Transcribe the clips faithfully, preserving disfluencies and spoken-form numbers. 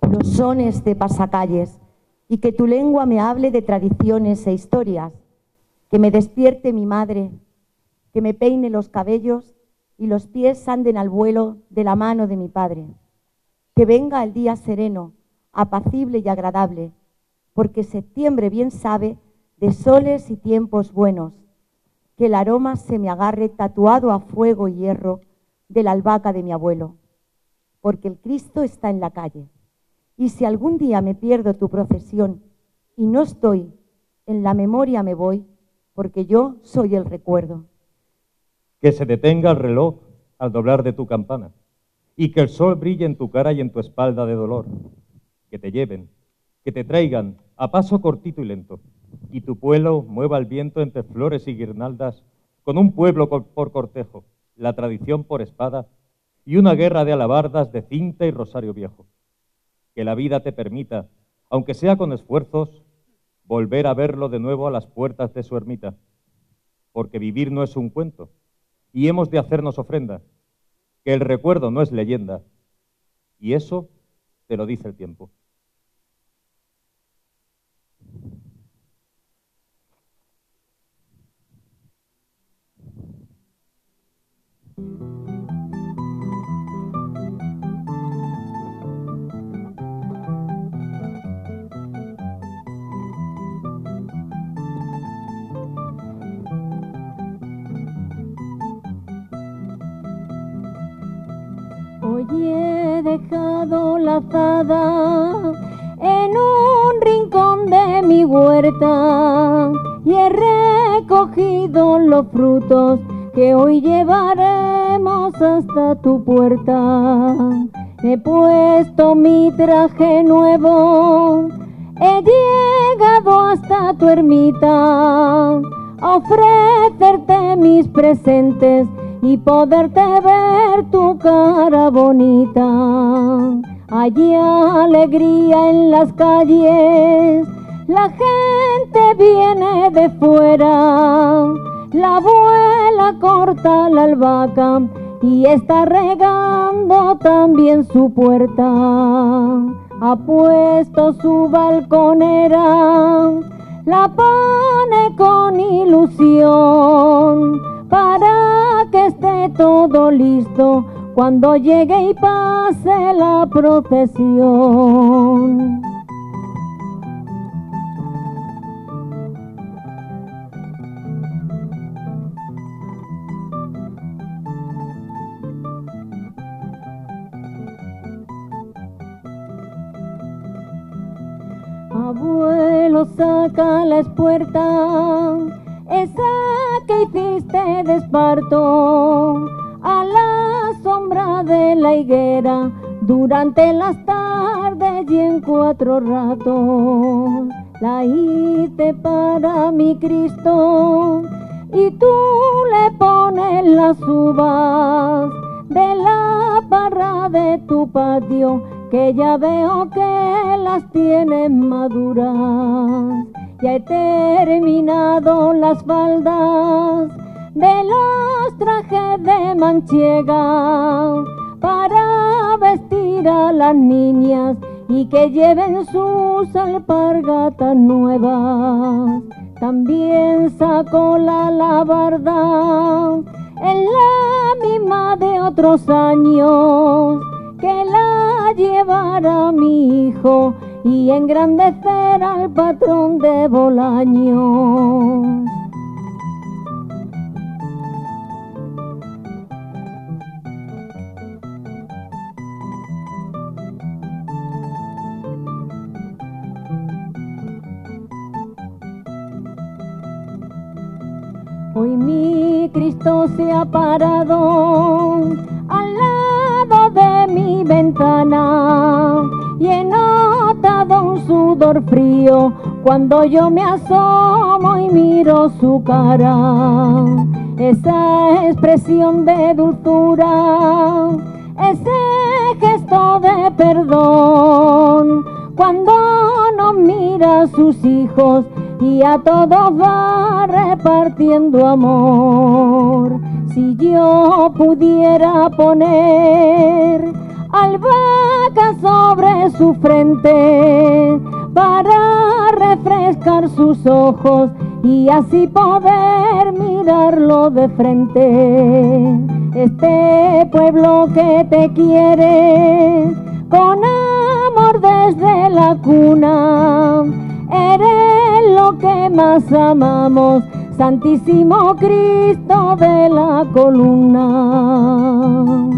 los sones de pasacalles, y que tu lengua me hable de tradiciones e historias, que me despierte mi madre, que me peine los cabellos y los pies anden al vuelo de la mano de mi padre, que venga el día sereno, apacible y agradable, porque septiembre bien sabe de soles y tiempos buenos, que el aroma se me agarre tatuado a fuego y hierro de la albahaca de mi abuelo, porque el Cristo está en la calle. Y si algún día me pierdo tu procesión y no estoy, en la memoria me voy, porque yo soy el recuerdo. Que se detenga el reloj al doblar de tu campana, y que el sol brille en tu cara y en tu espalda de dolor. Que te lleven, que te traigan a paso cortito y lento, y tu vuelo mueva el viento entre flores y guirnaldas, con un pueblo por cortejo, la tradición por espada, y una guerra de alabardas de cinta y rosario viejo. Que la vida te permita, aunque sea con esfuerzos, volver a verlo de nuevo a las puertas de su ermita, porque vivir no es un cuento, y hemos de hacernos ofrenda, que el recuerdo no es leyenda, y eso te lo dice el tiempo. Hoy he dejado la azada en un rincón de mi huerta y he recogido los frutos que hoy llevaremos hasta tu puerta. He puesto mi traje nuevo, he llegado hasta tu ermita a ofrecerte mis presentes y poderte ver tu cara bonita. Hay alegría en las calles, la gente viene de fuera, la abuela corta la albahaca y está regando también su puerta. Ha puesto su balconera, la pone con ilusión para que esté todo listo cuando llegue y pase la procesión. Abuelo, saca la espuerta, esa que hiciste de esparto, a la sombra de la higuera, durante las tardes y en cuatro ratos. La hice para mi Cristo, y tú le pones las uvas de la parra de tu patio, que ya veo que las tienes maduras. Ya he terminado las faldas de los trajes de manchega para vestir a las niñas y que lleven sus alpargatas nuevas. También saco la alabarda en la misma de otros años, que la llevará mi hijo y engrandecer al patrón de Bolaños. Hoy mi Cristo se ha parado al lado de mi ventana y he notado un sudor frío cuando yo me asomo y miro su cara. Esa expresión de dulzura, ese gesto de perdón, cuando nos mira a sus hijos y a todos va repartiendo amor. Si yo pudiera poner albahaca sobre su frente para refrescar sus ojos y así poder mirarlo de frente. Este pueblo que te quiere con amor desde la cuna, eres lo que más amamos, Santísimo Cristo de la columna.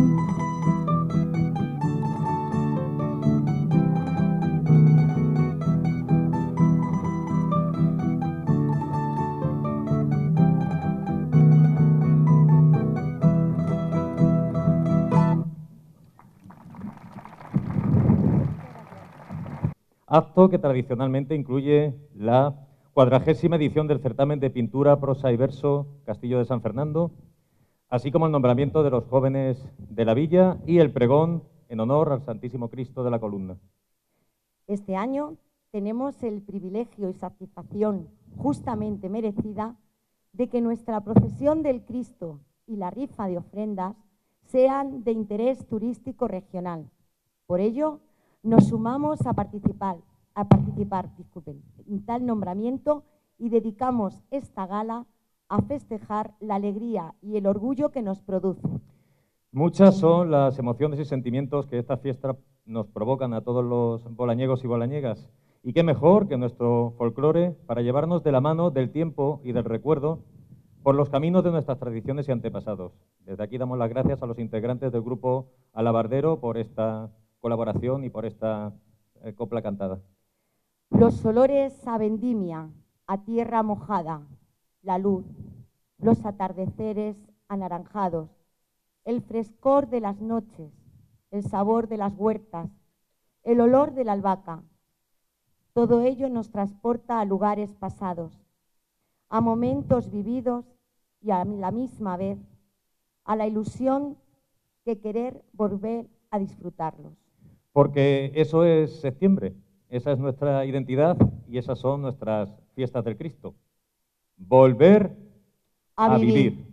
Acto que tradicionalmente incluye la cuadragésima edición del certamen de pintura, prosa y verso Castillo de San Fernando, así como el nombramiento de los jóvenes de la villa y el pregón en honor al Santísimo Cristo de la Columna. Este año tenemos el privilegio y satisfacción justamente merecida de que nuestra procesión del Cristo y la rifa de ofrendas sean de interés turístico regional. Por ello, nos sumamos a participar, a participar disculpen, en tal nombramiento y dedicamos esta gala a festejar la alegría y el orgullo que nos produce. Muchas son las emociones y sentimientos que esta fiesta nos provocan a todos los bolañegos y bolañegas. Y qué mejor que nuestro folclore para llevarnos de la mano del tiempo y del recuerdo por los caminos de nuestras tradiciones y antepasados. Desde aquí damos las gracias a los integrantes del grupo Alabardero por esta colaboración y por esta eh, copla cantada. Los olores a vendimia, a tierra mojada, la luz, los atardeceres anaranjados, el frescor de las noches, el sabor de las huertas, el olor de la albahaca, todo ello nos transporta a lugares pasados, a momentos vividos y a la misma vez a la ilusión de querer volver a disfrutarlos. Porque eso es septiembre, esa es nuestra identidad y esas son nuestras fiestas del Cristo. Volver a, a vivir. vivir.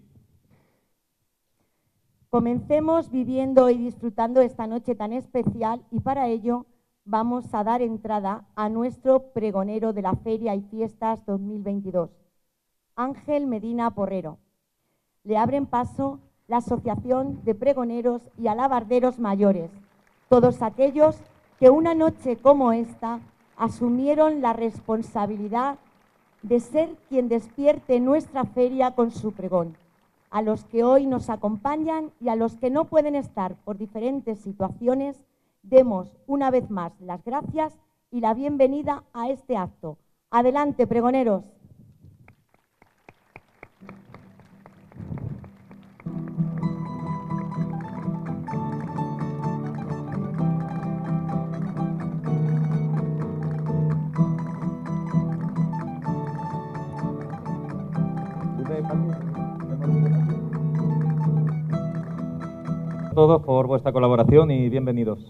Comencemos viviendo y disfrutando esta noche tan especial y para ello vamos a dar entrada a nuestro pregonero de la Feria y Fiestas dos mil veintidós, Ángel Medina Porrero. Le abren paso la Asociación de Pregoneros y Alabarderos Mayores, todos aquellos que una noche como esta asumieron la responsabilidad de ser quien despierte nuestra feria con su pregón, a los que hoy nos acompañan y a los que no pueden estar por diferentes situaciones, demos una vez más las gracias y la bienvenida a este acto. Adelante, pregoneros. Todos por vuestra colaboración y bienvenidos.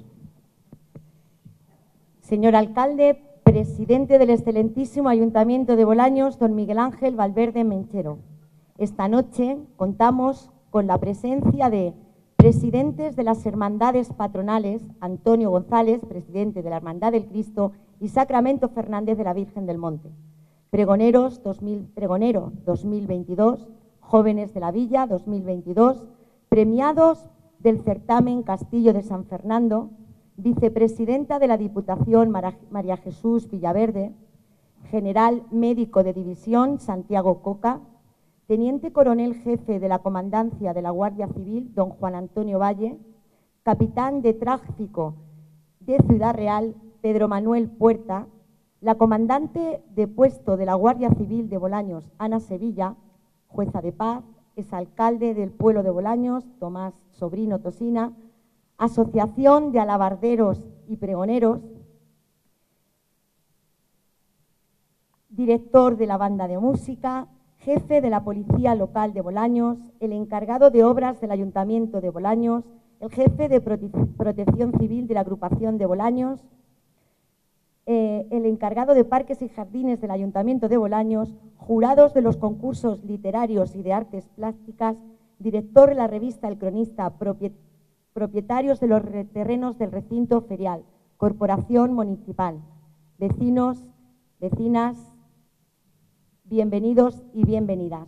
Señor alcalde, presidente del excelentísimo Ayuntamiento de Bolaños, don Miguel Ángel Valverde Menchero. Esta noche contamos con la presencia de presidentes de las hermandades patronales, Antonio González, presidente de la Hermandad del Cristo, y Sacramento Fernández de la Virgen del Monte. Pregoneros dos mil, pregonero dos mil veintidós, jóvenes de la Villa dos mil veintidós, premiados del certamen Castillo de San Fernando, vicepresidenta de la Diputación María Jesús Villaverde, general médico de división Santiago Coca, teniente coronel jefe de la Comandancia de la Guardia Civil don Juan Antonio Valle, capitán de tráfico de Ciudad Real Pedro Manuel Puerta, la comandante de puesto de la Guardia Civil de Bolaños Ana Sevilla, jueza de paz, exalcalde del pueblo de Bolaños Tomás Sobrino Tosina, Asociación de Alabarderos y Pregoneros, director de la banda de música, jefe de la Policía Local de Bolaños, el encargado de obras del Ayuntamiento de Bolaños, el jefe de prote Protección Civil de la Agrupación de Bolaños, eh, el encargado de Parques y Jardines del Ayuntamiento de Bolaños, jurados de los concursos literarios y de artes plásticas, director de la revista El Cronista, propietarios de los terrenos del recinto ferial, corporación municipal, vecinos, vecinas, bienvenidos y bienvenidas.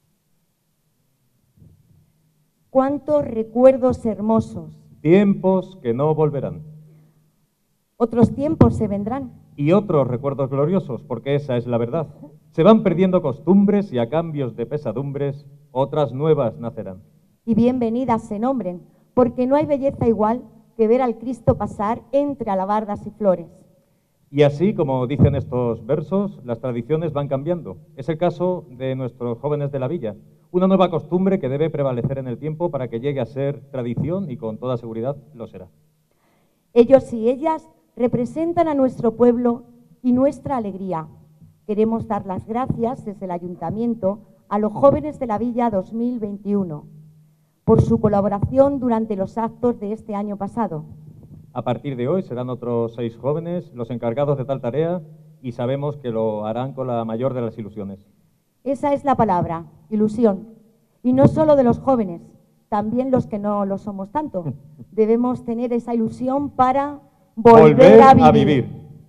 Cuántos recuerdos hermosos. Tiempos que no volverán. Otros tiempos se vendrán. Y otros recuerdos gloriosos, porque esa es la verdad. Se van perdiendo costumbres y a cambios de pesadumbres, otras nuevas nacerán. Y bienvenidas se nombren, porque no hay belleza igual que ver al Cristo pasar entre alabardas y flores. Y así, como dicen estos versos, las tradiciones van cambiando. Es el caso de nuestros jóvenes de la villa. Una nueva costumbre que debe prevalecer en el tiempo para que llegue a ser tradición y con toda seguridad lo será. Ellos y ellas representan a nuestro pueblo y nuestra alegría. Queremos dar las gracias desde el Ayuntamiento a los jóvenes de la Villa dos mil veintiuno por su colaboración durante los actos de este año pasado. A partir de hoy serán otros seis jóvenes los encargados de tal tarea y sabemos que lo harán con la mayor de las ilusiones. Esa es la palabra, ilusión. Y no solo de los jóvenes, también los que no lo somos tanto. Debemos tener esa ilusión para volver, volver a, vivir. a vivir.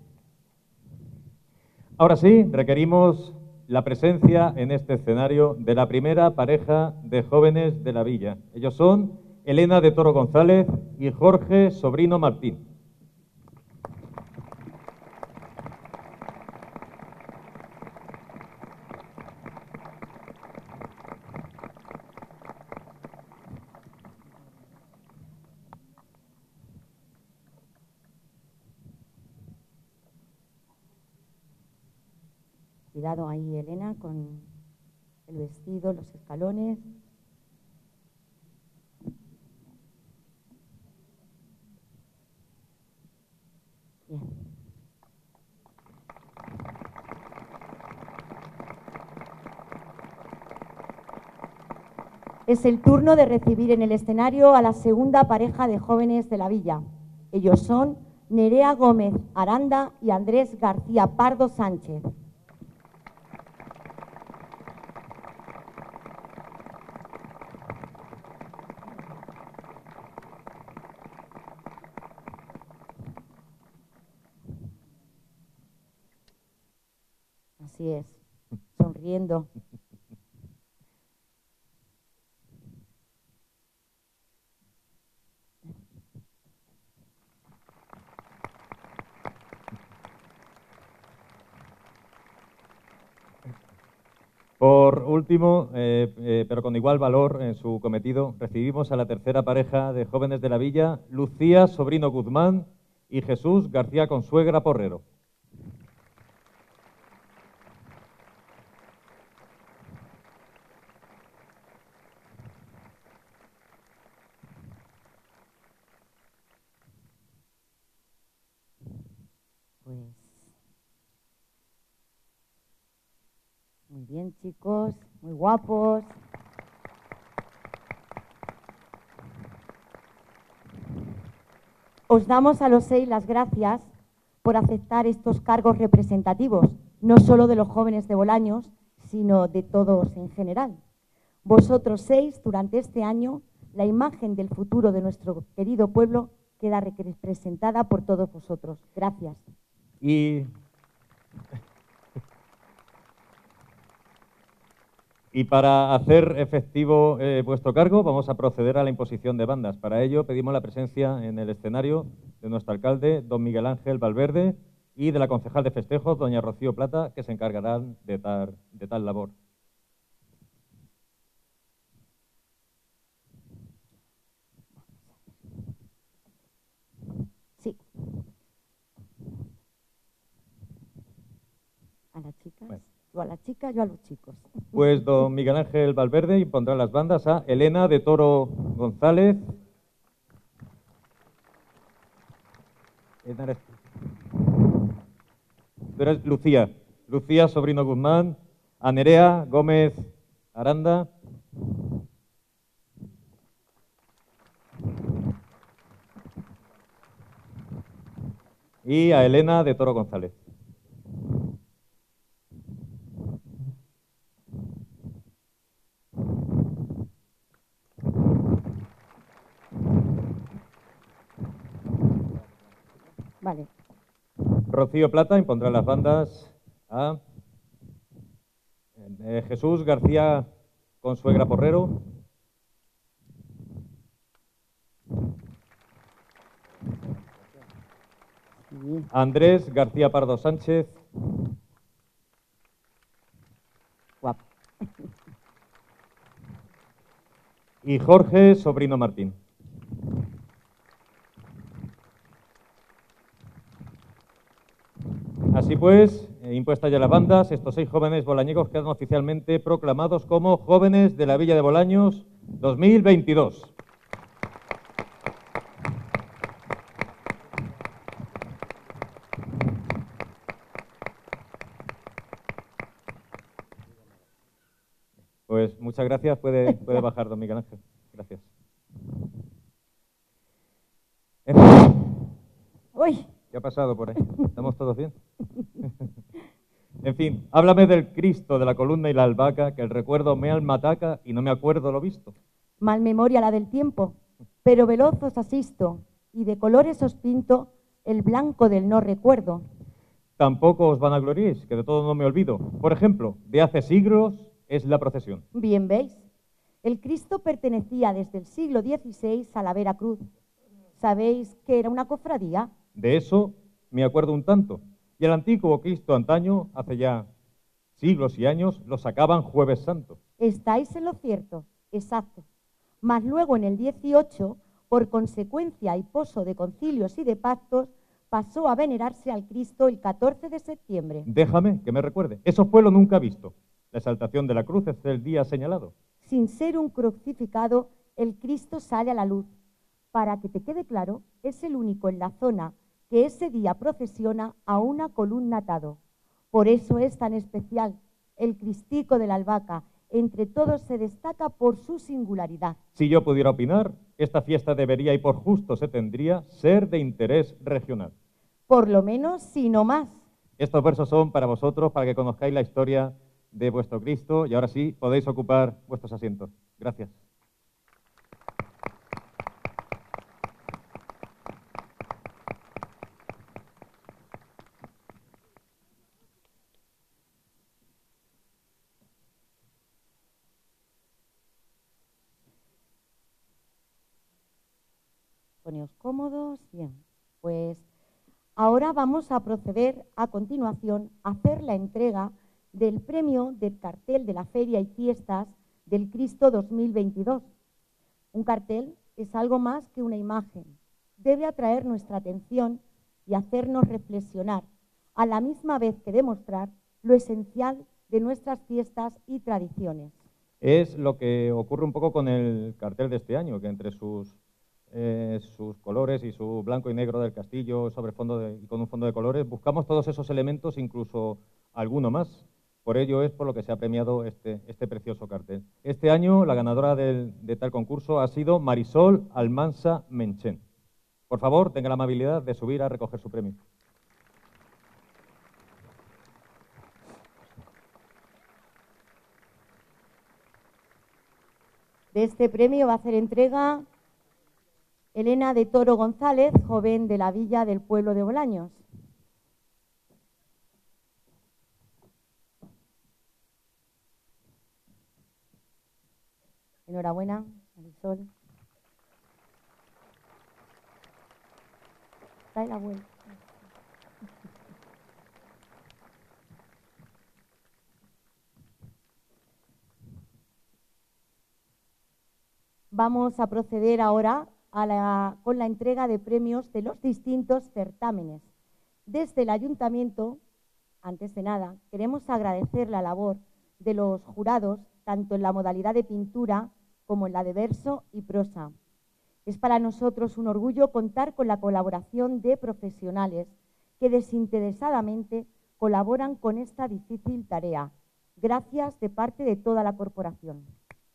Ahora sí, requerimos la presencia en este escenario de la primera pareja de jóvenes de la villa. Ellos son Elena de Toro González y Jorge Sobrino Martín. Cuidado ahí, Elena, con el vestido, los escalones. Bien. Es el turno de recibir en el escenario a la segunda pareja de jóvenes de la villa. Ellos son Nerea Gómez Aranda y Andrés García Pardo Sánchez. Así es, sonriendo. Por último, eh, eh, pero con igual valor en su cometido, recibimos a la tercera pareja de jóvenes de la villa, Lucía Sobrino Guzmán y Jesús García Consuegra Porrero. Pues muy bien, chicos, muy guapos. Os damos a los seis las gracias por aceptar estos cargos representativos, no solo de los jóvenes de Bolaños, sino de todos en general. Vosotros seis, durante este año, la imagen del futuro de nuestro querido pueblo queda representada por todos vosotros. Gracias. Y, y para hacer efectivo eh, vuestro cargo, vamos a proceder a la imposición de bandas. Para ello, pedimos la presencia en el escenario de nuestro alcalde, don Miguel Ángel Valverde, y de la concejal de festejos, doña Rocío Plata, que se encargarán de tal, de tal labor. Sí. A las chicas, bueno. Yo a las chicas, yo a los chicos. Pues don Miguel Ángel Valverde impondrá las bandas a Elena de Toro González. Tú eres Lucía. Lucía Sobrino Guzmán. A Nerea Gómez Aranda. Y a Elena de Toro González. Vale. Rocío Plata impondrá las bandas a eh, Jesús García Consuegra Porrero, Sí. Andrés García Pardo Sánchez, Guapo. y Jorge Sobrino Martín. Así pues, eh, impuestas ya las bandas, estos seis jóvenes bolañegos quedan oficialmente proclamados como Jóvenes de la Villa de Bolaños dos mil veintidós. Pues muchas gracias. Puede, puede bajar, don Miguel Ángel. Gracias. Uy. ¿Qué ha pasado por ahí? ¿Estamos todos bien? En fin, háblame del Cristo de la columna y la albahaca, que el recuerdo me almataca y no me acuerdo lo visto. Mal memoria la del tiempo, pero veloz os asisto, y de colores os pinto el blanco del no recuerdo. Tampoco os vanagloríes, que de todo no me olvido. Por ejemplo, de hace siglos es la procesión. Bien veis, el Cristo pertenecía desde el siglo dieciséis a la Vera Cruz. ¿Sabéis que era una cofradía? De eso me acuerdo un tanto. Y el antiguo Cristo antaño, hace ya siglos y años, lo sacaban Jueves Santo. Estáis en lo cierto, exacto. Mas luego en el dieciocho, por consecuencia y poso de concilios y de pactos, pasó a venerarse al Cristo el catorce de septiembre. Déjame que me recuerde. Eso fue lo nunca visto. La exaltación de la cruz es el día señalado. Sin ser un crucificado, el Cristo sale a la luz. Para que te quede claro, es el único en la zona que ese día procesiona a una columna atado. Por eso es tan especial. El Cristico de la Albahaca entre todos se destaca por su singularidad. Si yo pudiera opinar, esta fiesta debería, y por justo se tendría, ser de interés regional. Por lo menos, si no más. Estos versos son para vosotros, para que conozcáis la historia de vuestro Cristo, y ahora sí, podéis ocupar vuestros asientos. Gracias. Poneos cómodos. Bien, pues ahora vamos a proceder a continuación a hacer la entrega del premio del cartel de la Feria y Fiestas del Cristo dos mil veintidós. Un cartel es algo más que una imagen. Debe atraer nuestra atención y hacernos reflexionar, a la misma vez que demostrar lo esencial de nuestras fiestas y tradiciones. Es lo que ocurre un poco con el cartel de este año, que entre sus Eh, sus colores y su blanco y negro del castillo sobre fondo de, y con un fondo de colores, buscamos todos esos elementos, incluso alguno más. Por ello es por lo que se ha premiado este, este precioso cartel. Este año la ganadora del, de tal concurso ha sido Marisol Almansa Menchen. Por favor, tenga la amabilidad de subir a recoger su premio. De este premio va a hacer entrega Elena de Toro González, joven de la villa del pueblo de Bolaños. Enhorabuena, Marisol. Trae la vuelta. Vamos a proceder ahora A la, con la entrega de premios de los distintos certámenes. Desde el Ayuntamiento, antes de nada, queremos agradecer la labor de los jurados, tanto en la modalidad de pintura como en la de verso y prosa. Es para nosotros un orgullo contar con la colaboración de profesionales que desinteresadamente colaboran con esta difícil tarea. Gracias de parte de toda la corporación.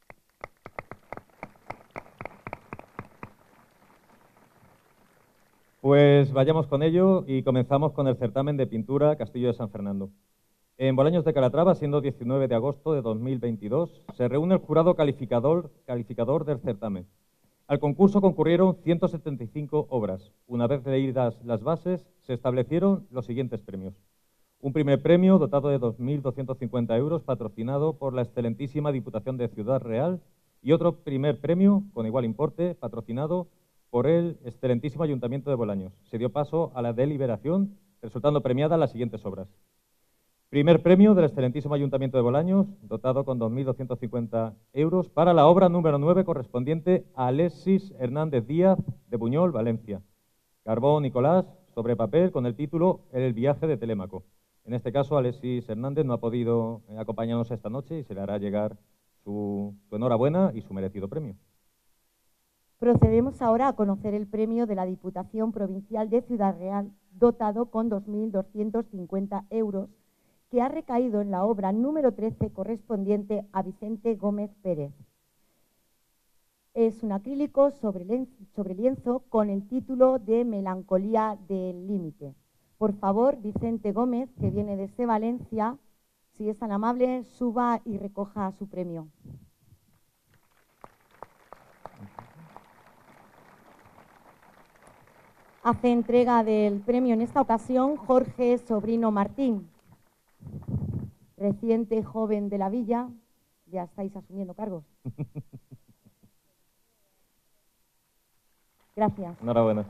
Pues vayamos con ello y comenzamos con el certamen de pintura Castillo de San Fernando. En Bolaños de Calatrava, siendo diecinueve de agosto de dos mil veintidós, se reúne el jurado calificador, calificador del certamen. Al concurso concurrieron ciento setenta y cinco obras. Una vez leídas las bases, se establecieron los siguientes premios. Un primer premio dotado de dos mil doscientos cincuenta euros, patrocinado por la excelentísima Diputación de Ciudad Real, y otro primer premio, con igual importe, patrocinado por el excelentísimo Ayuntamiento de Bolaños. Se dio paso a la deliberación, resultando premiadas las siguientes obras. Primer premio del excelentísimo Ayuntamiento de Bolaños, dotado con dos mil doscientos cincuenta euros, para la obra número nueve correspondiente a Alexis Hernández Díaz de Buñol, Valencia. Carbón Nicolás, sobre papel, con el título El viaje de Telémaco. En este caso, Alexis Hernández no ha podido acompañarnos esta noche y se le hará llegar su, su enhorabuena y su merecido premio. Procedemos ahora a conocer el premio de la Diputación Provincial de Ciudad Real, dotado con dos mil doscientos cincuenta euros, que ha recaído en la obra número trece correspondiente a Vicente Gómez Pérez. Es un acrílico sobre lienzo, sobre lienzo con el título de Melancolía del Límite. Por favor, Vicente Gómez, que viene desde Valencia, si es tan amable, suba y recoja su premio. Hace entrega del premio en esta ocasión Jorge Sobrino Martín. Reciente joven de la villa, ya estáis asumiendo cargos. Gracias. Enhorabuena.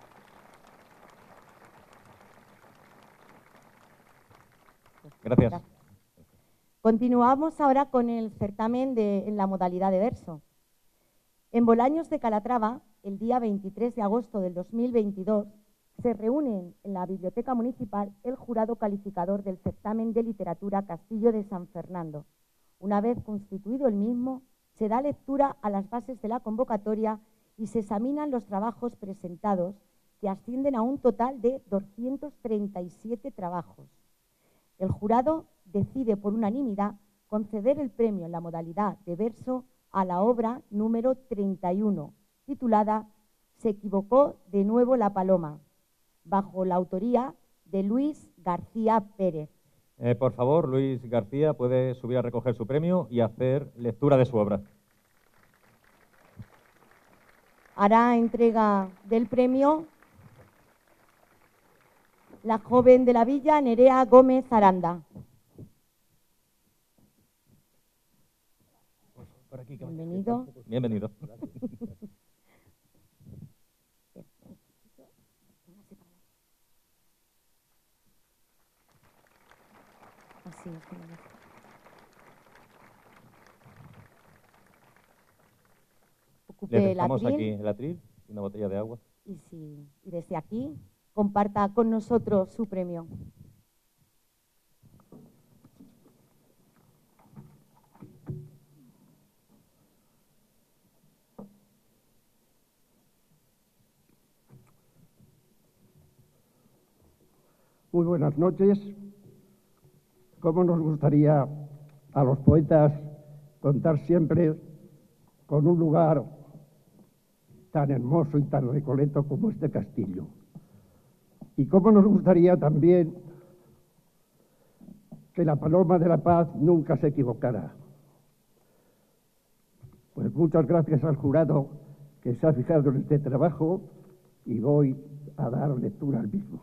Gracias. Gracias. Continuamos ahora con el certamen de, en la modalidad de verso. En Bolaños de Calatrava, el día veintitrés de agosto del dos mil veintidós, se reúnen en la Biblioteca Municipal el jurado calificador del certamen de literatura Castillo de San Fernando. Una vez constituido el mismo, se da lectura a las bases de la convocatoria y se examinan los trabajos presentados, que ascienden a un total de doscientos treinta y siete trabajos. El jurado decide por unanimidad conceder el premio en la modalidad de verso a la obra número treinta y uno, titulada Se equivocó de nuevo la paloma, bajo la autoría de Luis García Pérez. Eh, por favor, Luis García puede subir a recoger su premio y hacer lectura de su obra. Hará entrega del premio la joven de la villa, Nerea Gómez Aranda. Por aquí, Bienvenido. Bienvenido. Así es, como es. Ocupe Le el dejamos atril aquí el atril y una botella de agua. y, si, y desde aquí comparta con nosotros su premio. Muy buenas noches. ¿Cómo nos gustaría a los poetas contar siempre con un lugar tan hermoso y tan recoleto como este castillo? Y cómo nos gustaría también que la paloma de la paz nunca se equivocara. Pues muchas gracias al jurado que se ha fijado en este trabajo y voy a dar lectura al mismo.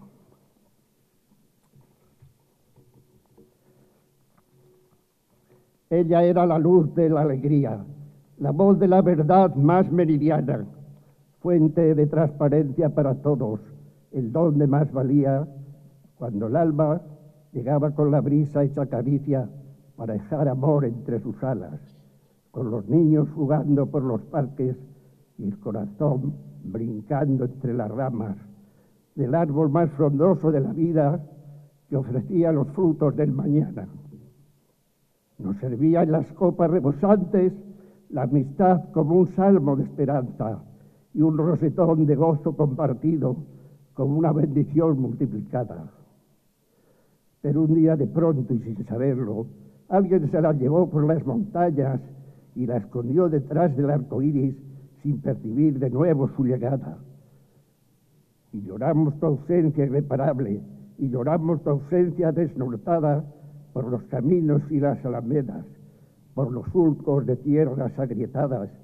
Ella era la luz de la alegría, la voz de la verdad más meridiana, fuente de transparencia para todos, el don de más valía, cuando el alma llegaba con la brisa hecha caricia para dejar amor entre sus alas, con los niños jugando por los parques y el corazón brincando entre las ramas del árbol más frondoso de la vida que ofrecía los frutos del mañana. Nos servía en las copas rebosantes la amistad como un salmo de esperanza y un rosetón de gozo compartido como una bendición multiplicada. Pero un día de pronto y sin saberlo, alguien se la llevó por las montañas y la escondió detrás del arco iris sin percibir de nuevo su llegada. Y lloramos tu ausencia irreparable, y lloramos tu ausencia desnortada por los caminos y las alamedas, por los surcos de tierras agrietadas,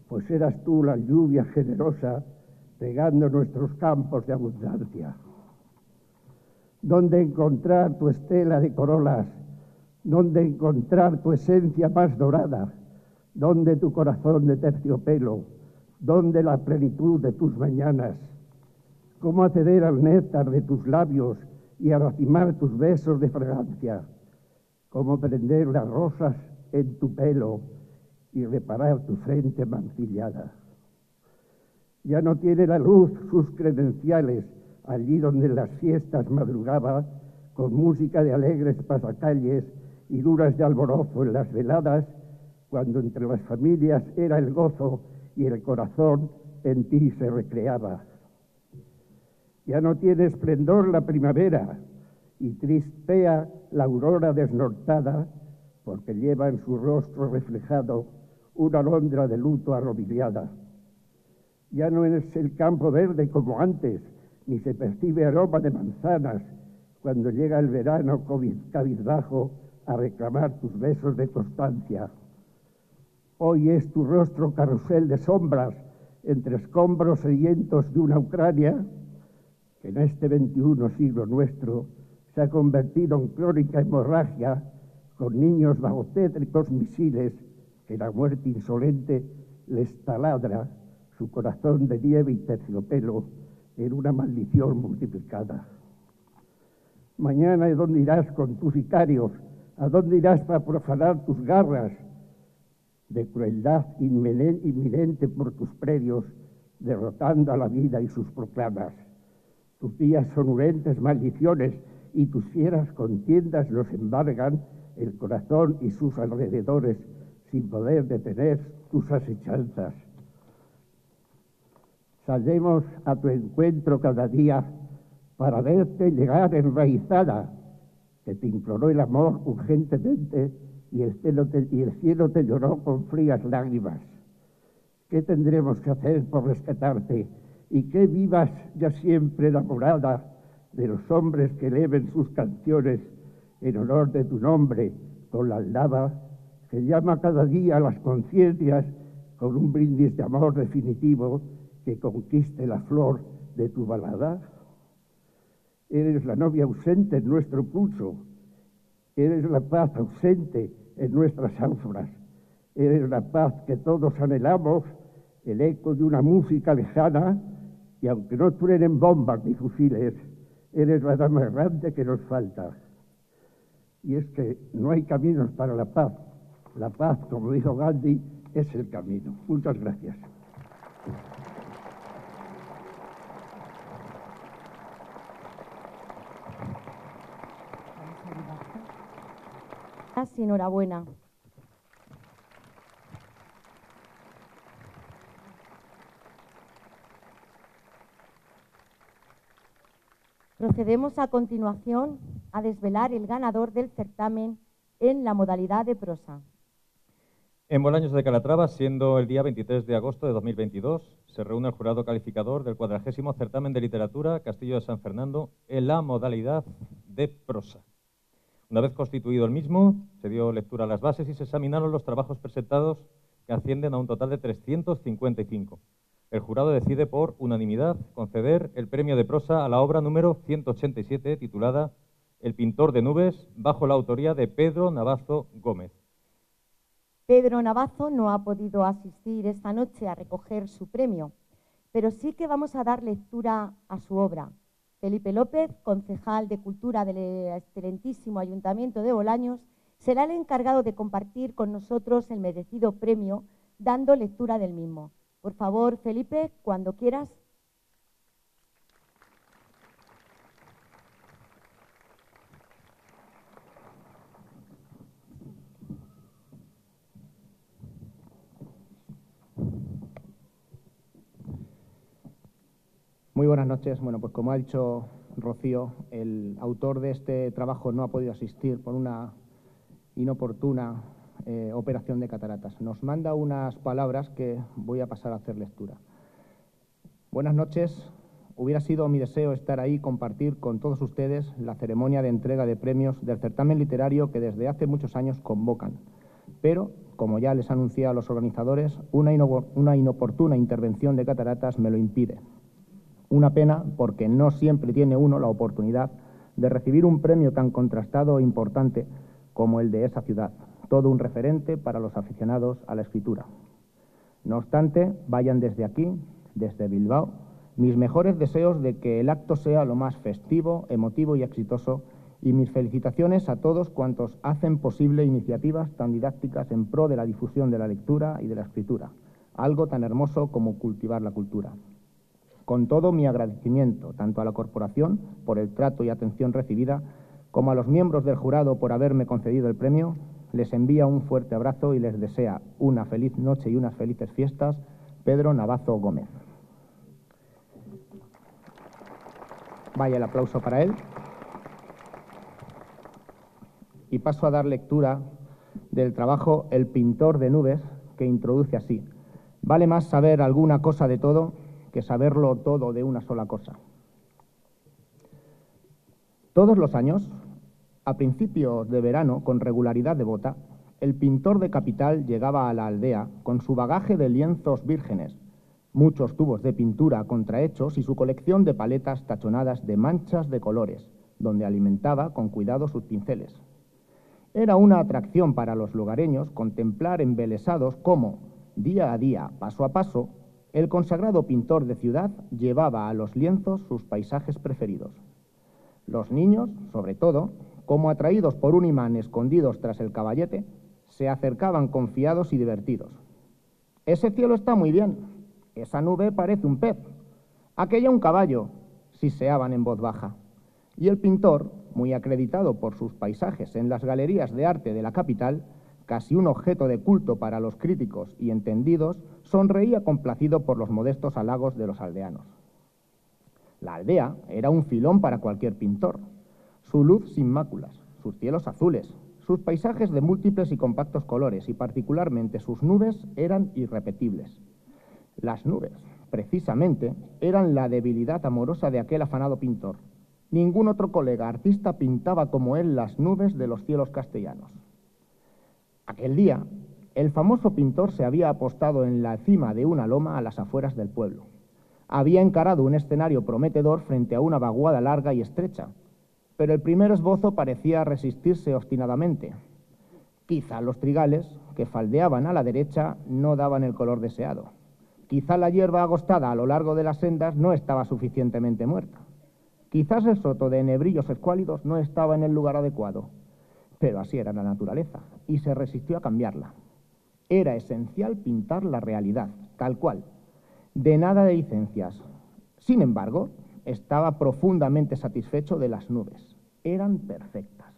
pues eras tú la lluvia generosa regando nuestros campos de abundancia. ¿Dónde encontrar tu estela de corolas? ¿Dónde encontrar tu esencia más dorada? ¿Dónde tu corazón de terciopelo? ¿Dónde la plenitud de tus mañanas? ¿Cómo acceder al néctar de tus labios y a racimar tus besos de fragancia? ¿Cómo prender las rosas en tu pelo y reparar tu frente mancillada? Ya no tiene la luz sus credenciales allí donde en las fiestas madrugaba con música de alegres pasacalles y duras de alborozo en las veladas, cuando entre las familias era el gozo y el corazón en ti se recreaba. Ya no tiene esplendor la primavera y tristea la aurora desnortada, porque lleva en su rostro reflejado una alondra de luto arrodillada. Ya no es el campo verde como antes, ni se percibe aroma de manzanas cuando llega el verano cabizbajo a reclamar tus besos de constancia. Hoy es tu rostro carrusel de sombras entre escombros sedientos de una Ucrania que en este veintiuno siglo nuestro se ha convertido en crónica hemorragia con niños bajo tétricos misiles que la muerte insolente les taladra su corazón de nieve y terciopelo en una maldición multiplicada. Mañana, ¿a dónde irás con tus sicarios? ¿A dónde irás para profanar tus garras de crueldad inminente por tus predios, derrotando a la vida y sus proclamas? Tus días son urentes maldiciones y tus fieras contiendas nos embargan el corazón y sus alrededores sin poder detener tus asechanzas. Saldremos a tu encuentro cada día para verte llegar enraizada, que te imploró el amor urgentemente y el cielo te, y el cielo te lloró con frías lágrimas. ¿Qué tendremos que hacer por rescatarte? Y que vivas ya siempre enamorada de los hombres que eleven sus canciones en honor de tu nombre con la aldaba que llama cada día a las conciencias con un brindis de amor definitivo que conquiste la flor de tu balada. Eres la novia ausente en nuestro pulso, eres la paz ausente en nuestras ánforas, eres la paz que todos anhelamos, el eco de una música lejana, y aunque no truenen bombas ni fusiles, eres la dama errante que nos falta. Y es que no hay caminos para la paz. La paz, como dijo Gandhi, es el camino. Muchas gracias. Enhorabuena. Procedemos a continuación a desvelar el ganador del certamen en la modalidad de prosa. En Bolaños de Calatrava, siendo el día veintitrés de agosto de dos mil veintidós, se reúne el jurado calificador del cuadragésimo certamen de literatura Castillo de San Fernando en la modalidad de prosa. Una vez constituido el mismo, se dio lectura a las bases y se examinaron los trabajos presentados, que ascienden a un total de trescientos cincuenta y cinco. El jurado decide por unanimidad conceder el premio de prosa a la obra número ciento ochenta y siete, titulada El pintor de nubes, bajo la autoría de Pedro Navazo Gómez. Pedro Navazo no ha podido asistir esta noche a recoger su premio, pero sí que vamos a dar lectura a su obra. Felipe López, concejal de Cultura del excelentísimo Ayuntamiento de Bolaños, será el encargado de compartir con nosotros el merecido premio, dando lectura del mismo. Por favor, Felipe, cuando quieras. Muy buenas noches. Bueno, pues como ha dicho Rocío, el autor de este trabajo no ha podido asistir por una inoportuna eh, operación de cataratas. Nos manda unas palabras que voy a pasar a hacer lectura. Buenas noches. Hubiera sido mi deseo estar ahí y compartir con todos ustedes la ceremonia de entrega de premios del certamen literario que desde hace muchos años convocan. Pero, como ya les anuncié a los organizadores, una, ino una inoportuna intervención de Cataratas me lo impide. Una pena porque no siempre tiene uno la oportunidad de recibir un premio tan contrastado e importante como el de esa ciudad, todo un referente para los aficionados a la escritura. No obstante, vayan desde aquí, desde Bilbao, mis mejores deseos de que el acto sea lo más festivo, emotivo y exitoso, y mis felicitaciones a todos cuantos hacen posible iniciativas tan didácticas en pro de la difusión de la lectura y de la escritura, algo tan hermoso como cultivar la cultura. Con todo mi agradecimiento, tanto a la corporación por el trato y atención recibida, como a los miembros del jurado por haberme concedido el premio, les envía un fuerte abrazo y les desea una feliz noche y unas felices fiestas, Pedro Navazo Gómez. Vaya el aplauso para él. Y paso a dar lectura del trabajo El pintor de nubes, que introduce así: vale más saber alguna cosa de todo que saberlo todo de una sola cosa. Todos los años, a principios de verano, con regularidad devota, el pintor de capital llegaba a la aldea con su bagaje de lienzos vírgenes, muchos tubos de pintura contrahechos y su colección de paletas tachonadas de manchas de colores, donde alimentaba con cuidado sus pinceles. Era una atracción para los lugareños contemplar embelesados cómo, día a día, paso a paso, el consagrado pintor de ciudad llevaba a los lienzos sus paisajes preferidos. Los niños, sobre todo, como atraídos por un imán escondidos tras el caballete, se acercaban confiados y divertidos. «Ese cielo está muy bien, esa nube parece un pez, aquella un caballo», siseaban en voz baja. Y el pintor, muy acreditado por sus paisajes en las galerías de arte de la capital, casi un objeto de culto para los críticos y entendidos, sonreía complacido por los modestos halagos de los aldeanos. La aldea era un filón para cualquier pintor. Su luz sin máculas, sus cielos azules, sus paisajes de múltiples y compactos colores y particularmente sus nubes eran irrepetibles. Las nubes, precisamente, eran la debilidad amorosa de aquel afanado pintor. Ningún otro colega artista pintaba como él las nubes de los cielos castellanos. Aquel día, el famoso pintor se había apostado en la cima de una loma a las afueras del pueblo. Había encarado un escenario prometedor frente a una vaguada larga y estrecha, pero el primer esbozo parecía resistirse obstinadamente. Quizá los trigales, que faldeaban a la derecha, no daban el color deseado. Quizá la hierba agostada a lo largo de las sendas no estaba suficientemente muerta. Quizás el soto de enebrillos escuálidos no estaba en el lugar adecuado. Pero así era la naturaleza, y se resistió a cambiarla. Era esencial pintar la realidad, tal cual, de nada de licencias. Sin embargo, estaba profundamente satisfecho de las nubes. Eran perfectas.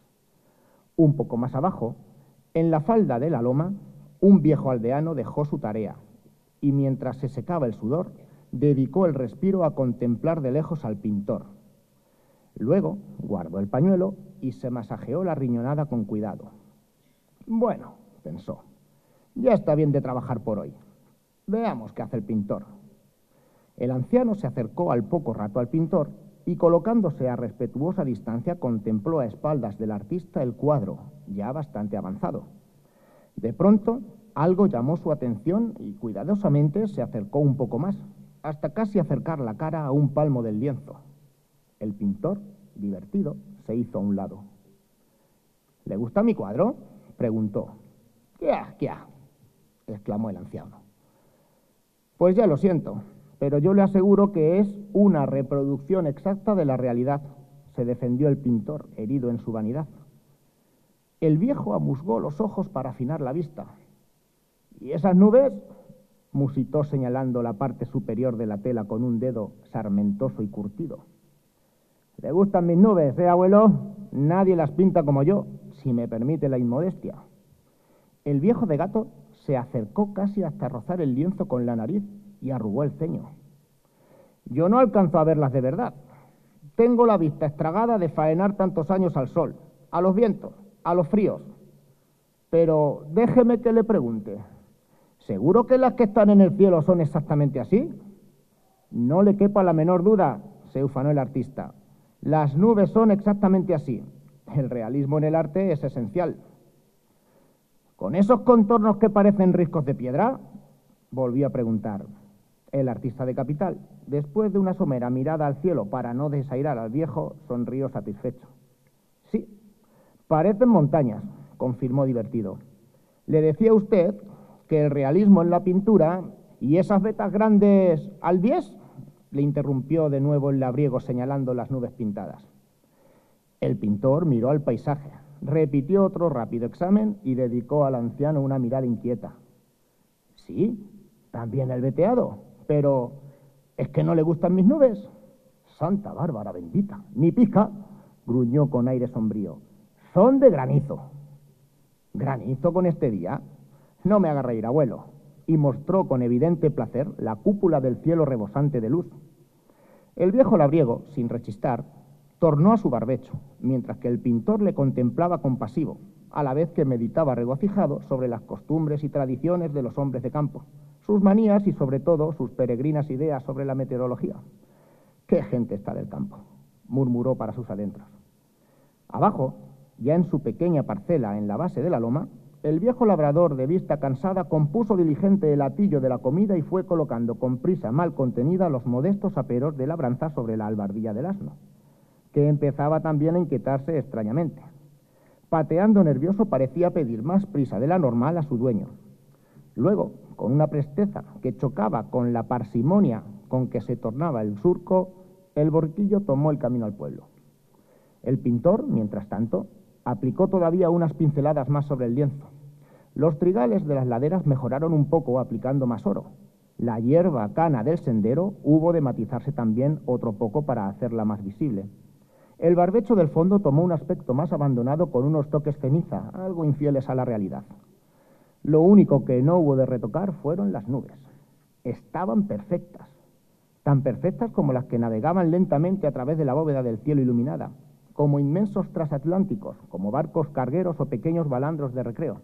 Un poco más abajo, en la falda de la loma, un viejo aldeano dejó su tarea, y mientras se secaba el sudor, dedicó el respiro a contemplar de lejos al pintor. Luego guardó el pañuelo y se masajeó la riñonada con cuidado. Bueno, pensó, ya está bien de trabajar por hoy. Veamos qué hace el pintor. El anciano se acercó al poco rato al pintor y, colocándose a respetuosa distancia, contempló a espaldas del artista el cuadro, ya bastante avanzado. De pronto, algo llamó su atención y cuidadosamente se acercó un poco más, hasta casi acercar la cara a un palmo del lienzo. El pintor, divertido, se hizo a un lado. ¿Le gusta mi cuadro?, preguntó. «¡Quia, quia!», exclamó el anciano. «Pues ya lo siento, pero yo le aseguro que es una reproducción exacta de la realidad», se defendió el pintor, herido en su vanidad. El viejo amusgó los ojos para afinar la vista. «¿Y esas nubes?», musitó señalando la parte superior de la tela con un dedo sarmentoso y curtido. «¿Le gustan mis nubes, eh, abuelo? Nadie las pinta como yo, si me permite la inmodestia». El viejo de gato se acercó casi hasta rozar el lienzo con la nariz y arrugó el ceño. «Yo no alcanzo a verlas de verdad. Tengo la vista estragada de faenar tantos años al sol, a los vientos, a los fríos. Pero déjeme que le pregunte, ¿seguro que las que están en el cielo son exactamente así?» «No le quepa la menor duda», se ufanó el artista. «Las nubes son exactamente así. El realismo en el arte es esencial». ¿Con esos contornos que parecen riscos de piedra? Volvió a preguntar. El artista de capital, después de una somera mirada al cielo para no desairar al viejo, sonrió satisfecho. Sí, parecen montañas, confirmó divertido. Le decía a usted que el realismo en la pintura y esas vetas grandes albies, le interrumpió de nuevo el labriego señalando las nubes pintadas. El pintor miró al paisaje, repitió otro rápido examen y dedicó al anciano una mirada inquieta. Sí, también el veteado. Pero, ¿es que no le gustan mis nubes? Santa Bárbara bendita, ni pizca, gruñó con aire sombrío. Son de granizo. ¿Granizo con este día? No me haga reír, abuelo. Y mostró con evidente placer la cúpula del cielo rebosante de luz. El viejo labriego, sin rechistar, tornó a su barbecho, mientras que el pintor le contemplaba compasivo, a la vez que meditaba regocijado sobre las costumbres y tradiciones de los hombres de campo, sus manías y sobre todo sus peregrinas ideas sobre la meteorología. ¡Qué gente está del campo!, murmuró para sus adentros. Abajo, ya en su pequeña parcela en la base de la loma, el viejo labrador de vista cansada compuso diligente el hatillo de la comida y fue colocando con prisa mal contenida los modestos aperos de labranza sobre la albardilla del asno, que empezaba también a inquietarse extrañamente. Pateando nervioso parecía pedir más prisa de la normal a su dueño. Luego, con una presteza que chocaba con la parsimonia con que se tornaba el surco, el borriquillo tomó el camino al pueblo. El pintor, mientras tanto, aplicó todavía unas pinceladas más sobre el lienzo. Los trigales de las laderas mejoraron un poco aplicando más oro. La hierba cana del sendero hubo de matizarse también otro poco para hacerla más visible. El barbecho del fondo tomó un aspecto más abandonado con unos toques ceniza, algo infieles a la realidad. Lo único que no hubo de retocar fueron las nubes. Estaban perfectas, tan perfectas como las que navegaban lentamente a través de la bóveda del cielo iluminada, como inmensos transatlánticos, como barcos cargueros o pequeños balandros de recreo.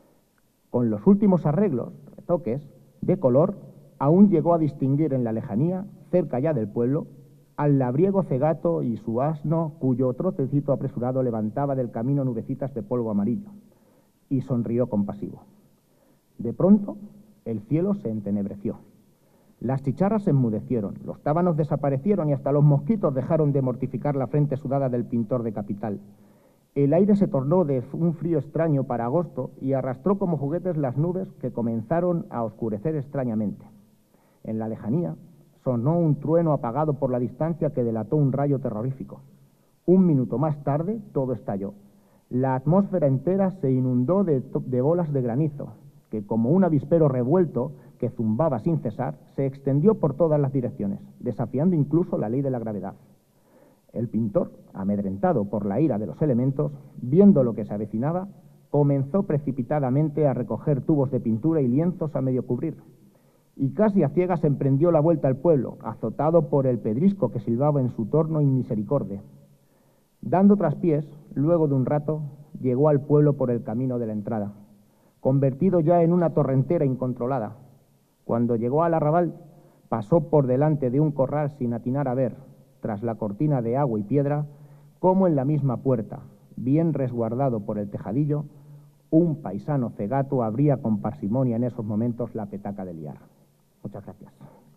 Con los últimos arreglos, retoques, de color, aún llegó a distinguir en la lejanía, cerca ya del pueblo, al labriego cegato y su asno, cuyo trotecito apresurado levantaba del camino nubecitas de polvo amarillo, y sonrió compasivo. De pronto, el cielo se entenebreció. Las chicharras se enmudecieron, los tábanos desaparecieron y hasta los mosquitos dejaron de mortificar la frente sudada del pintor de capital. El aire se tornó de un frío extraño para agosto y arrastró como juguetes las nubes que comenzaron a oscurecer extrañamente. En la lejanía sonó un trueno apagado por la distancia que delató un rayo terrorífico. Un minuto más tarde todo estalló. La atmósfera entera se inundó de, de bolas de granizo, que como un avispero revuelto que zumbaba sin cesar, se extendió por todas las direcciones, desafiando incluso la ley de la gravedad. El pintor, amedrentado por la ira de los elementos, viendo lo que se avecinaba, comenzó precipitadamente a recoger tubos de pintura y lienzos a medio cubrir, y casi a ciegas emprendió la vuelta al pueblo, azotado por el pedrisco que silbaba en su torno inmisericorde. Dando traspiés, luego de un rato, llegó al pueblo por el camino de la entrada, convertido ya en una torrentera incontrolada. Cuando llegó al arrabal, pasó por delante de un corral sin atinar a ver, tras la cortina de agua y piedra, como en la misma puerta, bien resguardado por el tejadillo, un paisano cegato abría con parsimonia en esos momentos la petaca del liar. Muchas gracias.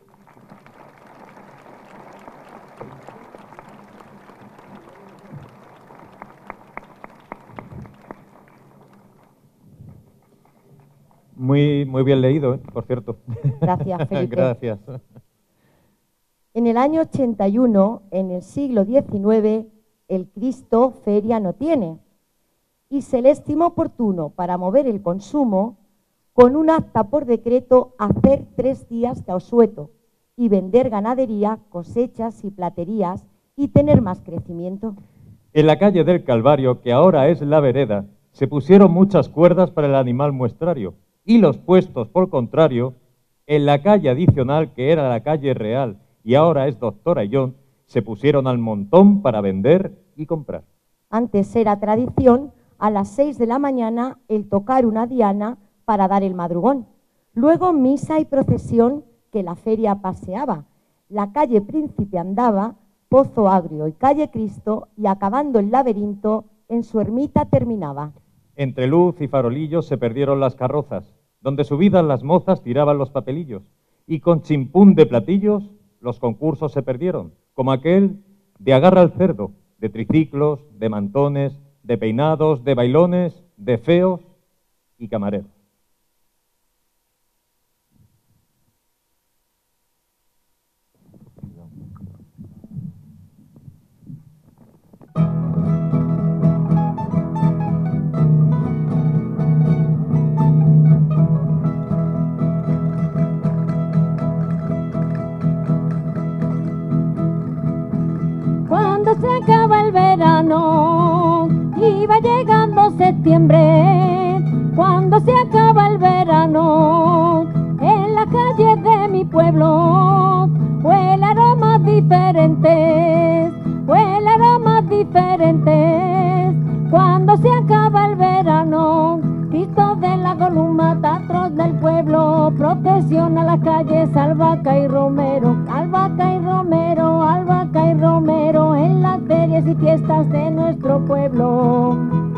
Muy, muy bien leído, ¿eh? Por cierto. Gracias, Felipe. Gracias. En el año ochenta y uno, en el siglo diecinueve, el Cristo feria no tiene, y se le estimó oportuno para mover el consumo con un acta por decreto hacer tres días de asueto y vender ganadería, cosechas y platerías y tener más crecimiento. En la calle del Calvario, que ahora es la vereda, se pusieron muchas cuerdas para el animal muestrario, y los puestos, por contrario, en la calle adicional, que era la calle Real y ahora es Doctor Ayllón, se pusieron al montón para vender y comprar. Antes era tradición, a las seis de la mañana, el tocar una diana para dar el madrugón. Luego misa y procesión que la feria paseaba. La calle Príncipe andaba, Pozo Agrio y calle Cristo, y acabando el laberinto, en su ermita terminaba. Entre luz y farolillos se perdieron las carrozas, donde subidas las mozas tiraban los papelillos, y con chimpún de platillos los concursos se perdieron, como aquel de agarra al cerdo, de triciclos, de mantones, de peinados, de bailones, de feos y camareros. Cuando se acaba el verano y va llegando septiembre, cuando se acaba el verano, en la calle de mi pueblo huele aromas diferentes, huele aromas diferentes. Cuando se acaba el verano, Cristo de la columna, patrón del pueblo, procesiona las calles, albahaca y romero, albahaca y romero, albahaca y romero, en las ferias y fiestas de nuestro pueblo.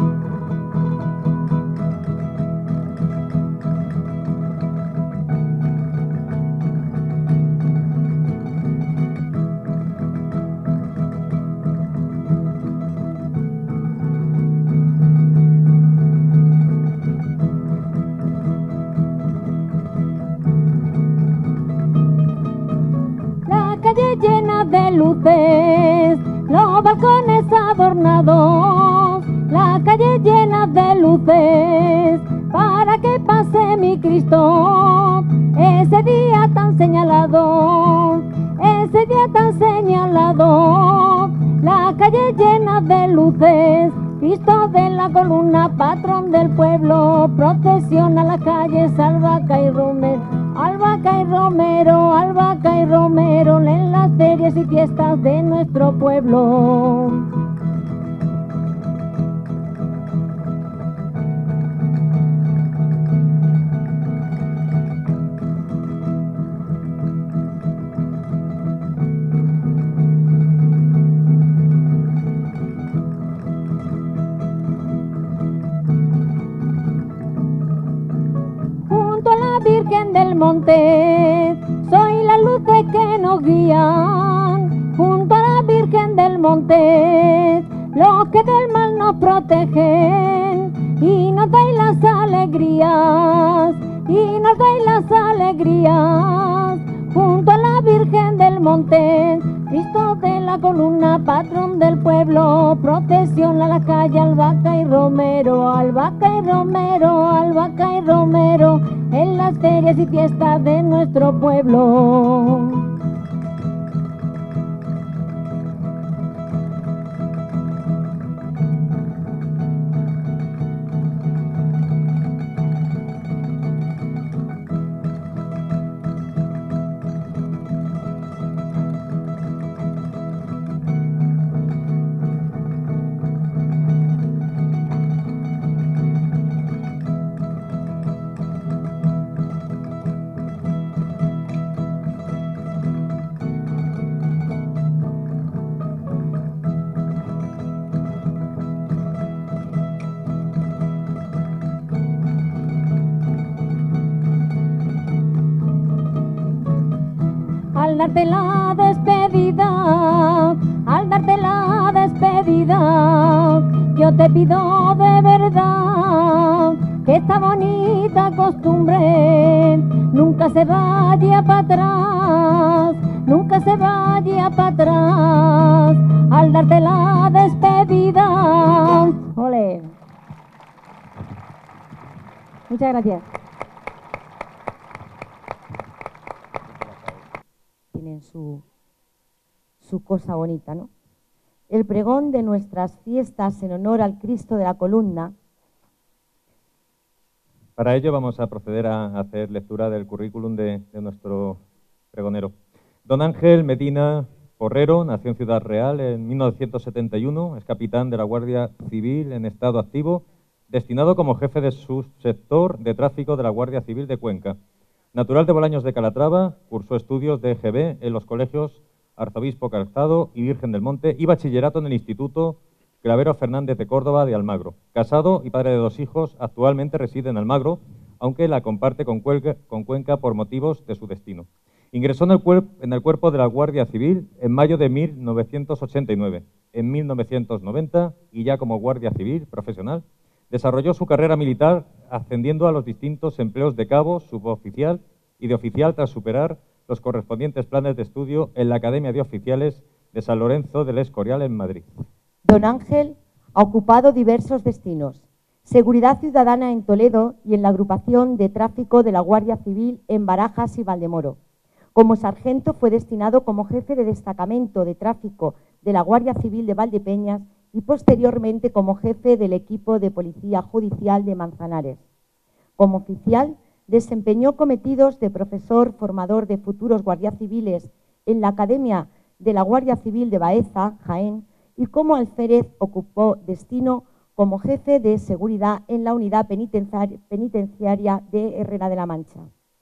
Llena de luces, los balcones adornados, la calle llena de luces, para que pase mi Cristo, ese día tan señalado, ese día tan señalado, la calle llena de luces, Cristo de la columna, patrón del pueblo, procesiona las calles, albahaca y romero, albahaca y romero, albahaca y romero, en las ferias y fiestas de nuestro pueblo. Virgen del monte, soy la luz de que nos guían, junto a la Virgen del monte, los que del mal nos protegen, y nos dais las alegrías, y nos dais las alegrías, junto a la Virgen del monte, Cristo de la columna, patrón del pueblo, procesiona la calle, albahaca y romero, albahaca y romero, albahaca y romero, en las ferias y fiestas de nuestro pueblo. Al darte la despedida, al darte la despedida, yo te pido de verdad que esta bonita costumbre nunca se vaya para atrás, nunca se vaya para atrás. Al darte la despedida. Ole. Muchas gracias. Tienen su, su cosa bonita, ¿no? El pregón de nuestras fiestas en honor al Cristo de la columna. Para ello vamos a proceder a hacer lectura del currículum de, de nuestro pregonero. Don Ángel Medina Porrero nació en Ciudad Real en mil novecientos setenta y uno, es capitán de la Guardia Civil en estado activo, destinado como jefe de subsector de tráfico de la Guardia Civil de Cuenca. Natural de Bolaños de Calatrava, cursó estudios de E G B en los colegios Arzobispo Calzado y Virgen del Monte y bachillerato en el Instituto Clavero Fernández de Córdoba de Almagro. Casado y padre de dos hijos, actualmente reside en Almagro, aunque la comparte con Cuenca, con Cuenca por motivos de su destino. Ingresó en el, en el cuerpo de la Guardia Civil en mayo de mil novecientos ochenta y nueve. En mil novecientos noventa, y ya como Guardia Civil profesional, desarrolló su carrera militar ascendiendo a los distintos empleos de cabo, suboficial y de oficial tras superar los correspondientes planes de estudio en la Academia de Oficiales de San Lorenzo del Escorial en Madrid. Don Ángel ha ocupado diversos destinos: seguridad ciudadana en Toledo y en la agrupación de tráfico de la Guardia Civil en Barajas y Valdemoro. Como sargento fue destinado como jefe de destacamento de tráfico de la Guardia Civil de Valdepeñas y posteriormente como jefe del equipo de Policía Judicial de Manzanares. Como oficial desempeñó cometidos de profesor formador de futuros guardias civiles en la Academia de la Guardia Civil de Baeza, Jaén, y como alférez ocupó destino como jefe de seguridad en la unidad penitenciaria de Herrera de la Mancha.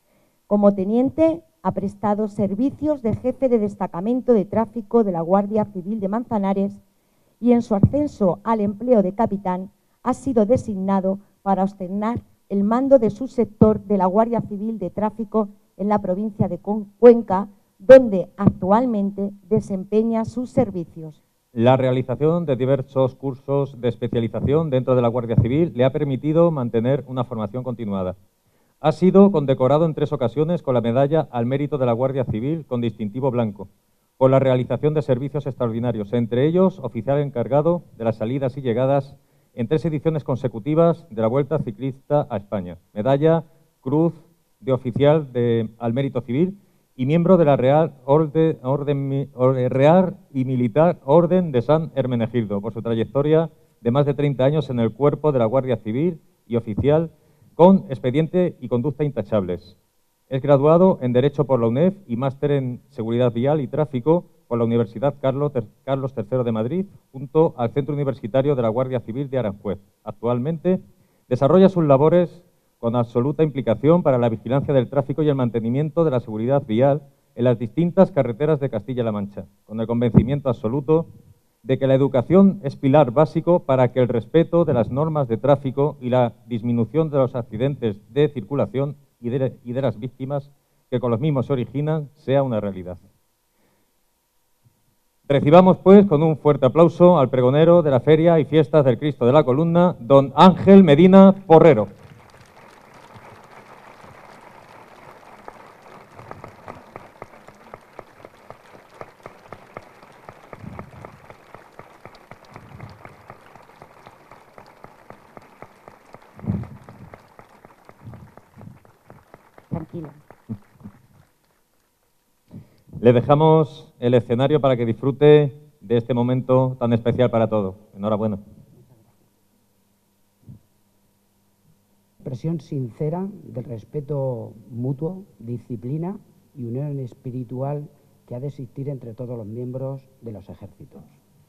Como teniente ha prestado servicios de jefe de destacamento de tráfico de la Guardia Civil de Manzanares y en su ascenso al empleo de capitán ha sido designado para ostentar el mando de su sector de la Guardia Civil de Tráfico en la provincia de Cuenca, donde actualmente desempeña sus servicios. La realización de diversos cursos de especialización dentro de la Guardia Civil le ha permitido mantener una formación continuada. Ha sido condecorado en tres ocasiones con la medalla al mérito de la Guardia Civil con distintivo blanco, por la realización de servicios extraordinarios, entre ellos oficial encargado de las salidas y llegadas en tres ediciones consecutivas de la Vuelta Ciclista a España, medalla Cruz de Oficial de, al Mérito Civil y miembro de la Real, Orden, Orden, Orden, Real y Militar Orden de San Hermenegildo, por su trayectoria de más de treinta años en el cuerpo de la Guardia Civil y oficial con expediente y conducta intachables. Es graduado en Derecho por la UNED y máster en Seguridad Vial y Tráfico por la Universidad Carlos, Carlos tercero de Madrid, junto al Centro Universitario de la Guardia Civil de Aranjuez. Actualmente desarrolla sus labores con absoluta implicación para la vigilancia del tráfico y el mantenimiento de la seguridad vial en las distintas carreteras de Castilla-La Mancha, con el convencimiento absoluto de que la educación es pilar básico para que el respeto de las normas de tráfico y la disminución de los accidentes de circulación y de, y de las víctimas que con los mismos se originan sea una realidad. Recibamos, pues, con un fuerte aplauso al pregonero de la Feria y Fiestas del Cristo de la Columna, don Ángel Medina Porrero. Tranquila. Le dejamos el escenario para que disfrute de este momento tan especial para todos. Enhorabuena. Expresión sincera del respeto mutuo, disciplina y unión espiritual que ha de existir entre todos los miembros de los ejércitos.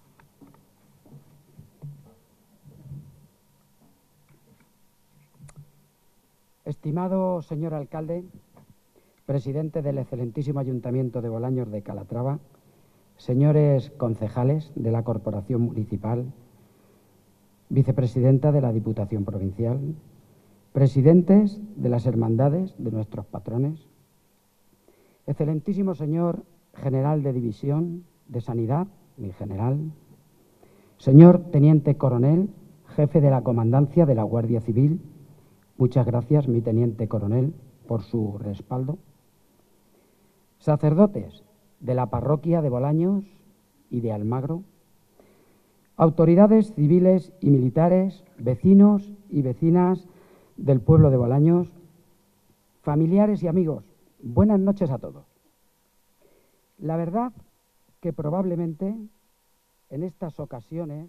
Estimado señor alcalde, presidente del excelentísimo Ayuntamiento de Bolaños de Calatrava, señores concejales de la Corporación Municipal, vicepresidenta de la Diputación Provincial, presidentes de las hermandades de nuestros patrones, excelentísimo señor general de división de Sanidad, mi general, señor teniente coronel, jefe de la comandancia de la Guardia Civil, muchas gracias, mi teniente coronel, por su respaldo. Sacerdotes de la parroquia de Bolaños y de Almagro, autoridades civiles y militares, vecinos y vecinas del pueblo de Bolaños, familiares y amigos, buenas noches a todos. La verdad que probablemente en estas ocasiones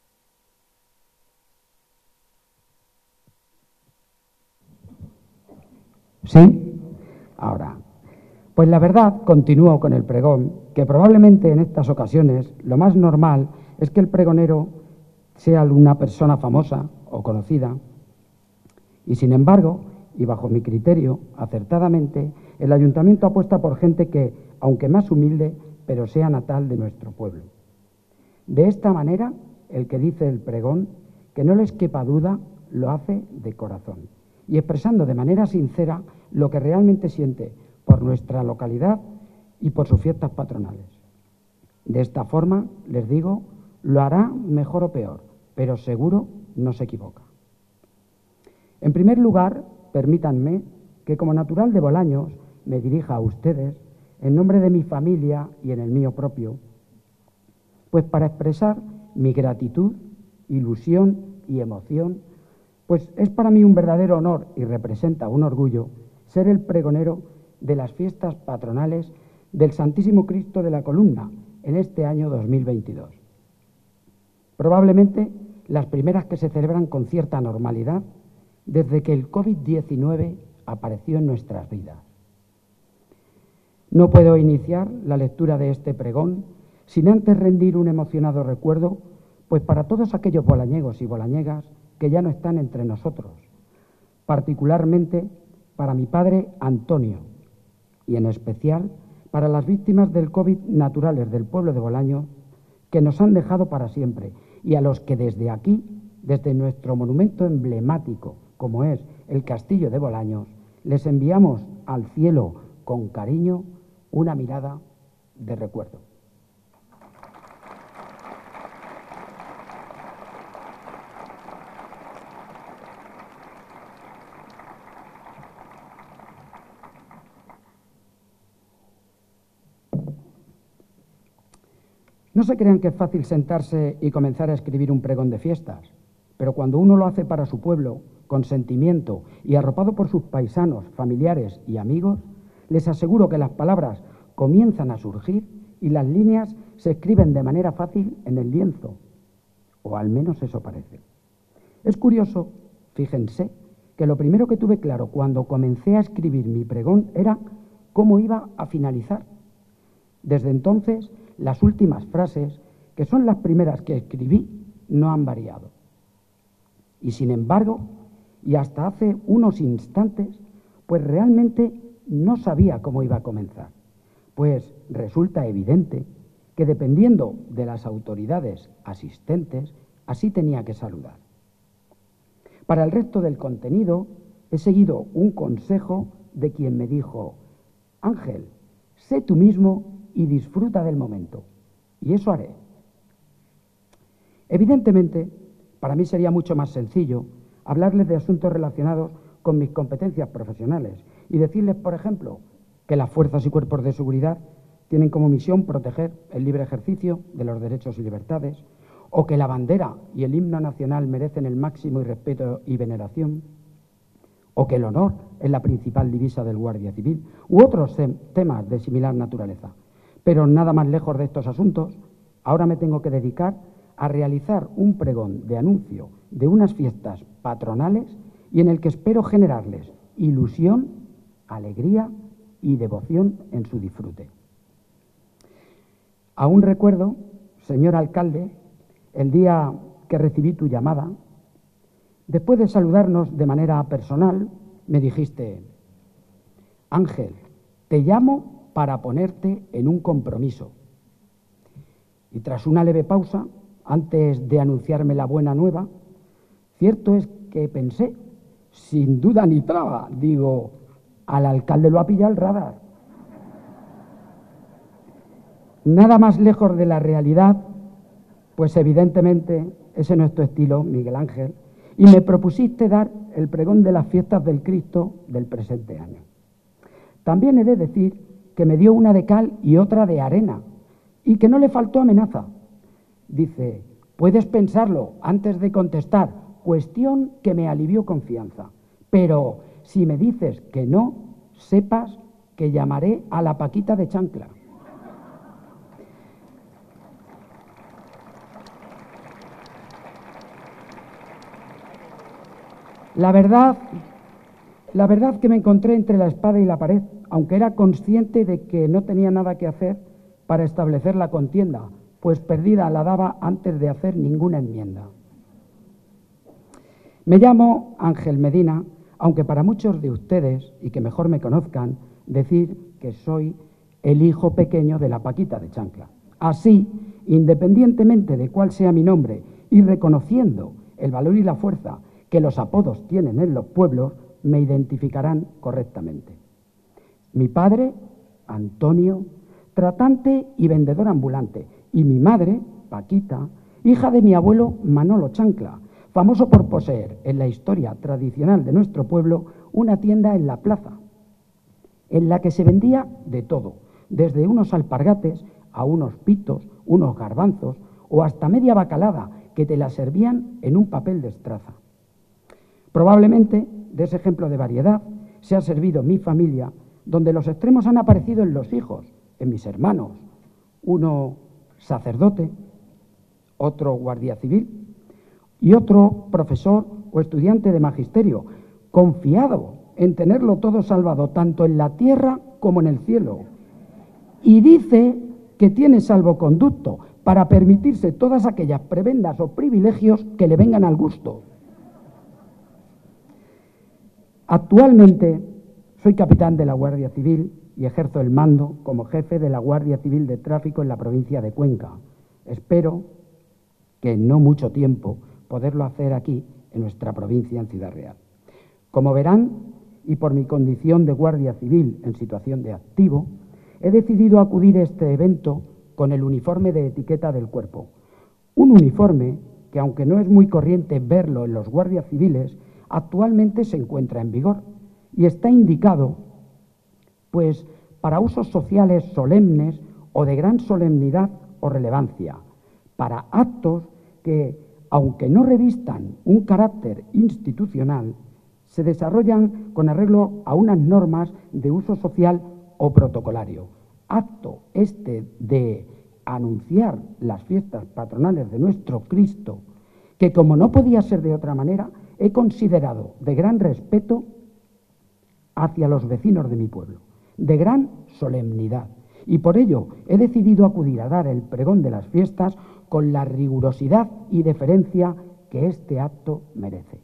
¿sí? Ahora, pues la verdad, continúo con el pregón, que probablemente en estas ocasiones lo más normal es que el pregonero sea una persona famosa o conocida. Y sin embargo, y bajo mi criterio, acertadamente, el ayuntamiento apuesta por gente que, aunque más humilde, pero sea natal de nuestro pueblo. De esta manera, el que dice el pregón, que no les quepa duda, lo hace de corazón y expresando de manera sincera lo que realmente siente por nuestra localidad y por sus fiestas patronales. De esta forma, les digo, lo hará mejor o peor, pero seguro no se equivoca. En primer lugar, permítanme que como natural de Bolaños me dirija a ustedes en nombre de mi familia y en el mío propio, pues para expresar mi gratitud, ilusión y emoción, pues es para mí un verdadero honor y representa un orgullo ser el pregonero de las fiestas patronales del Santísimo Cristo de la Columna en este año dos mil veintidós. Probablemente las primeras que se celebran con cierta normalidad desde que el COVID diecinueve apareció en nuestras vidas. No puedo iniciar la lectura de este pregón sin antes rendir un emocionado recuerdo, pues para todos aquellos bolañegos y bolañegas que ya no están entre nosotros, particularmente para mi padre Antonio y en especial para las víctimas del COVID naturales del pueblo de Bolaños que nos han dejado para siempre y a los que desde aquí, desde nuestro monumento emblemático como es el Castillo de Bolaños, les enviamos al cielo con cariño una mirada de recuerdo. No se crean que es fácil sentarse y comenzar a escribir un pregón de fiestas, pero cuando uno lo hace para su pueblo, con sentimiento y arropado por sus paisanos, familiares y amigos, les aseguro que las palabras comienzan a surgir y las líneas se escriben de manera fácil en el lienzo, o al menos eso parece. Es curioso, fíjense, que lo primero que tuve claro cuando comencé a escribir mi pregón era cómo iba a finalizar. Desde entonces, las últimas frases, que son las primeras que escribí, no han variado. Y sin embargo, y hasta hace unos instantes, pues realmente no sabía cómo iba a comenzar, pues resulta evidente que dependiendo de las autoridades asistentes, así tenía que saludar. Para el resto del contenido, he seguido un consejo de quien me dijo: Ángel, sé tú mismo y disfruta del momento. Y eso haré. Evidentemente, para mí sería mucho más sencillo hablarles de asuntos relacionados con mis competencias profesionales y decirles, por ejemplo, que las fuerzas y cuerpos de seguridad tienen como misión proteger el libre ejercicio de los derechos y libertades, o que la bandera y el himno nacional merecen el máximo respeto y veneración, o que el honor es la principal divisa del Guardia Civil, u otros temas de similar naturaleza. Pero nada más lejos de estos asuntos, ahora me tengo que dedicar a realizar un pregón de anuncio de unas fiestas patronales y en el que espero generarles ilusión, alegría y devoción en su disfrute. Aún recuerdo, señor alcalde, el día que recibí tu llamada, después de saludarnos de manera personal, me dijiste: Ángel, te llamo para ponerte en un compromiso. Y tras una leve pausa, antes de anunciarme la buena nueva, cierto es que pensé, sin duda ni traba, digo, al alcalde lo ha pillado el radar. Nada más lejos de la realidad, pues evidentemente ese no es tu estilo, Miguel Ángel, y me propusiste dar el pregón de las fiestas del Cristo del presente año. También he de decir que me dio una de cal y otra de arena, y que no le faltó amenaza. Dice: puedes pensarlo antes de contestar, cuestión que me alivió confianza. Pero si me dices que no, sepas que llamaré a la Paquita de Chancla. La verdad, la verdad que me encontré entre la espada y la pared, aunque era consciente de que no tenía nada que hacer para establecer la contienda, pues perdida la daba antes de hacer ninguna enmienda. Me llamo Ángel Medina, aunque para muchos de ustedes, y que mejor me conozcan, decir que soy el hijo pequeño de la Paquita de Chancla. Así, independientemente de cuál sea mi nombre y reconociendo el valor y la fuerza que los apodos tienen en los pueblos, me identificarán correctamente. Mi padre, Antonio, tratante y vendedor ambulante, y mi madre, Paquita, hija de mi abuelo Manolo Chancla, famoso por poseer en la historia tradicional de nuestro pueblo una tienda en la plaza, en la que se vendía de todo, desde unos alpargates a unos pitos, unos garbanzos o hasta media bacalada que te la servían en un papel de estraza. Probablemente de ese ejemplo de variedad se ha servido mi familia, donde los extremos han aparecido en los hijos, en mis hermanos, uno sacerdote, otro guardia civil y otro profesor o estudiante de magisterio, confiado en tenerlo todo salvado tanto en la tierra como en el cielo. Y dice que tiene salvoconducto para permitirse todas aquellas prebendas o privilegios que le vengan al gusto. Actualmente soy capitán de la Guardia Civil y ejerzo el mando como jefe de la Guardia Civil de Tráfico en la provincia de Cuenca. Espero que en no mucho tiempo poderlo hacer aquí, en nuestra provincia, en Ciudad Real. Como verán, y por mi condición de Guardia Civil en situación de activo, he decidido acudir a este evento con el uniforme de etiqueta del cuerpo. Un uniforme que, aunque no es muy corriente verlo en los guardias civiles, actualmente se encuentra en vigor y está indicado, pues, para usos sociales solemnes o de gran solemnidad o relevancia, para actos que, aunque no revistan un carácter institucional, se desarrollan con arreglo a unas normas de uso social o protocolario. Acto este de anunciar las fiestas patronales de nuestro Cristo, que como no podía ser de otra manera, he considerado de gran respeto hacia los vecinos de mi pueblo, de gran solemnidad, y por ello he decidido acudir a dar el pregón de las fiestas con la rigurosidad y deferencia que este acto merece.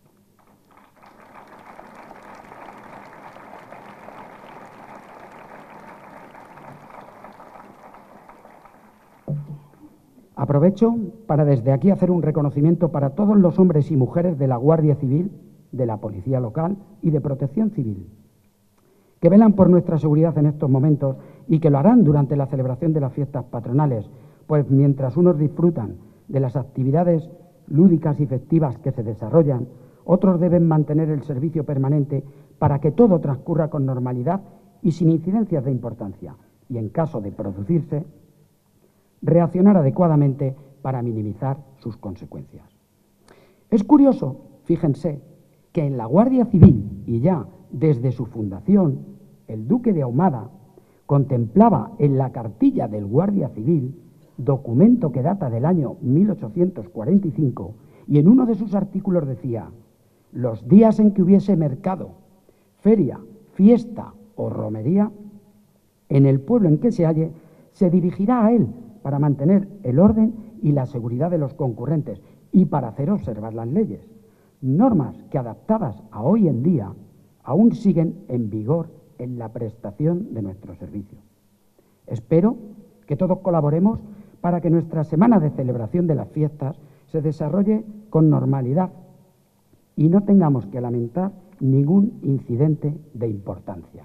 Aprovecho para desde aquí hacer un reconocimiento para todos los hombres y mujeres de la Guardia Civil, de la Policía Local y de Protección Civil, que velan por nuestra seguridad en estos momentos y que lo harán durante la celebración de las fiestas patronales, pues mientras unos disfrutan de las actividades lúdicas y festivas que se desarrollan, otros deben mantener el servicio permanente para que todo transcurra con normalidad y sin incidencias de importancia, y en caso de producirse, reaccionar adecuadamente para minimizar sus consecuencias. Es curioso, fíjense, que en la Guardia Civil, y ya desde su fundación, el duque de Ahumada contemplaba en la cartilla del Guardia Civil, documento que data del año mil ochocientos cuarenta y cinco, y en uno de sus artículos decía: los días en que hubiese mercado, feria, fiesta o romería, en el pueblo en que se halle, se dirigirá a él para mantener el orden y la seguridad de los concurrentes y para hacer observar las leyes, normas que adaptadas a hoy en día aún siguen en vigor en la prestación de nuestro servicio. Espero que todos colaboremos para que nuestra semana de celebración de las fiestas se desarrolle con normalidad y no tengamos que lamentar ningún incidente de importancia.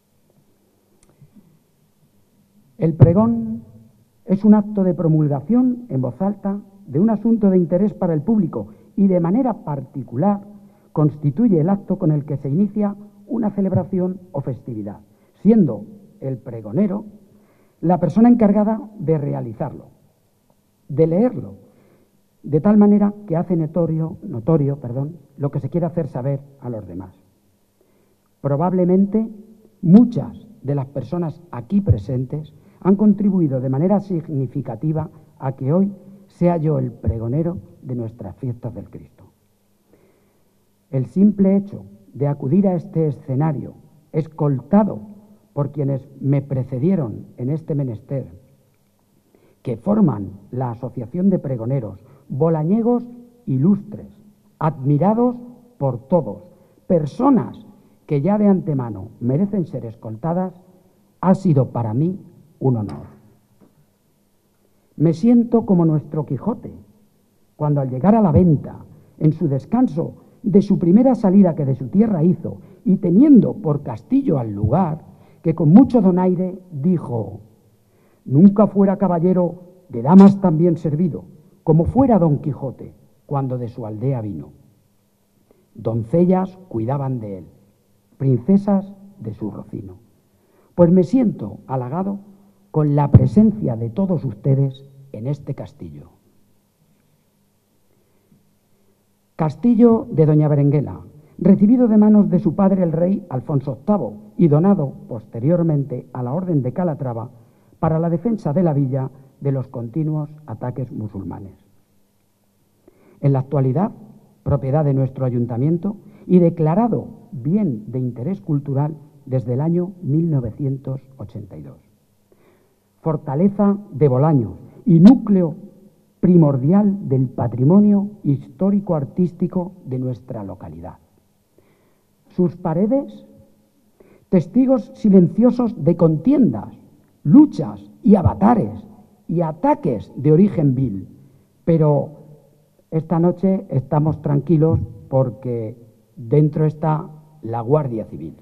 El pregón es un acto de promulgación en voz alta de un asunto de interés para el público y de manera particular constituye el acto con el que se inicia una celebración o festividad, siendo el pregonero la persona encargada de realizarlo, de leerlo, de tal manera que hace notorio, notorio perdón, lo que se quiere hacer saber a los demás. Probablemente muchas de las personas aquí presentes han contribuido de manera significativa a que hoy sea yo el pregonero de nuestras fiestas del Cristo. El simple hecho de acudir a este escenario, escoltado por quienes me precedieron en este menester, que forman la Asociación de Pregoneros, bolañegos ilustres, admirados por todos, personas que ya de antemano merecen ser escoltadas, ha sido para mí un honor. Me siento como nuestro Quijote, cuando al llegar a la venta, en su descanso de su primera salida que de su tierra hizo, y teniendo por castillo al lugar, que con mucho donaire dijo: nunca fuera caballero de damas tan bien servido, como fuera Don Quijote, cuando de su aldea vino. Doncellas cuidaban de él, princesas de su rocino. Pues me siento halagado con la presencia de todos ustedes en este castillo. Castillo de Doña Berenguela, recibido de manos de su padre el rey Alfonso octavo y donado posteriormente a la Orden de Calatrava para la defensa de la villa de los continuos ataques musulmanes. En la actualidad, propiedad de nuestro ayuntamiento y declarado bien de interés cultural desde el año mil novecientos ochenta y dos. Fortaleza de Bolaños y núcleo primordial del patrimonio histórico-artístico de nuestra localidad. Sus paredes, testigos silenciosos de contiendas, luchas y avatares y ataques de origen vil. Pero esta noche estamos tranquilos porque dentro está la Guardia Civil.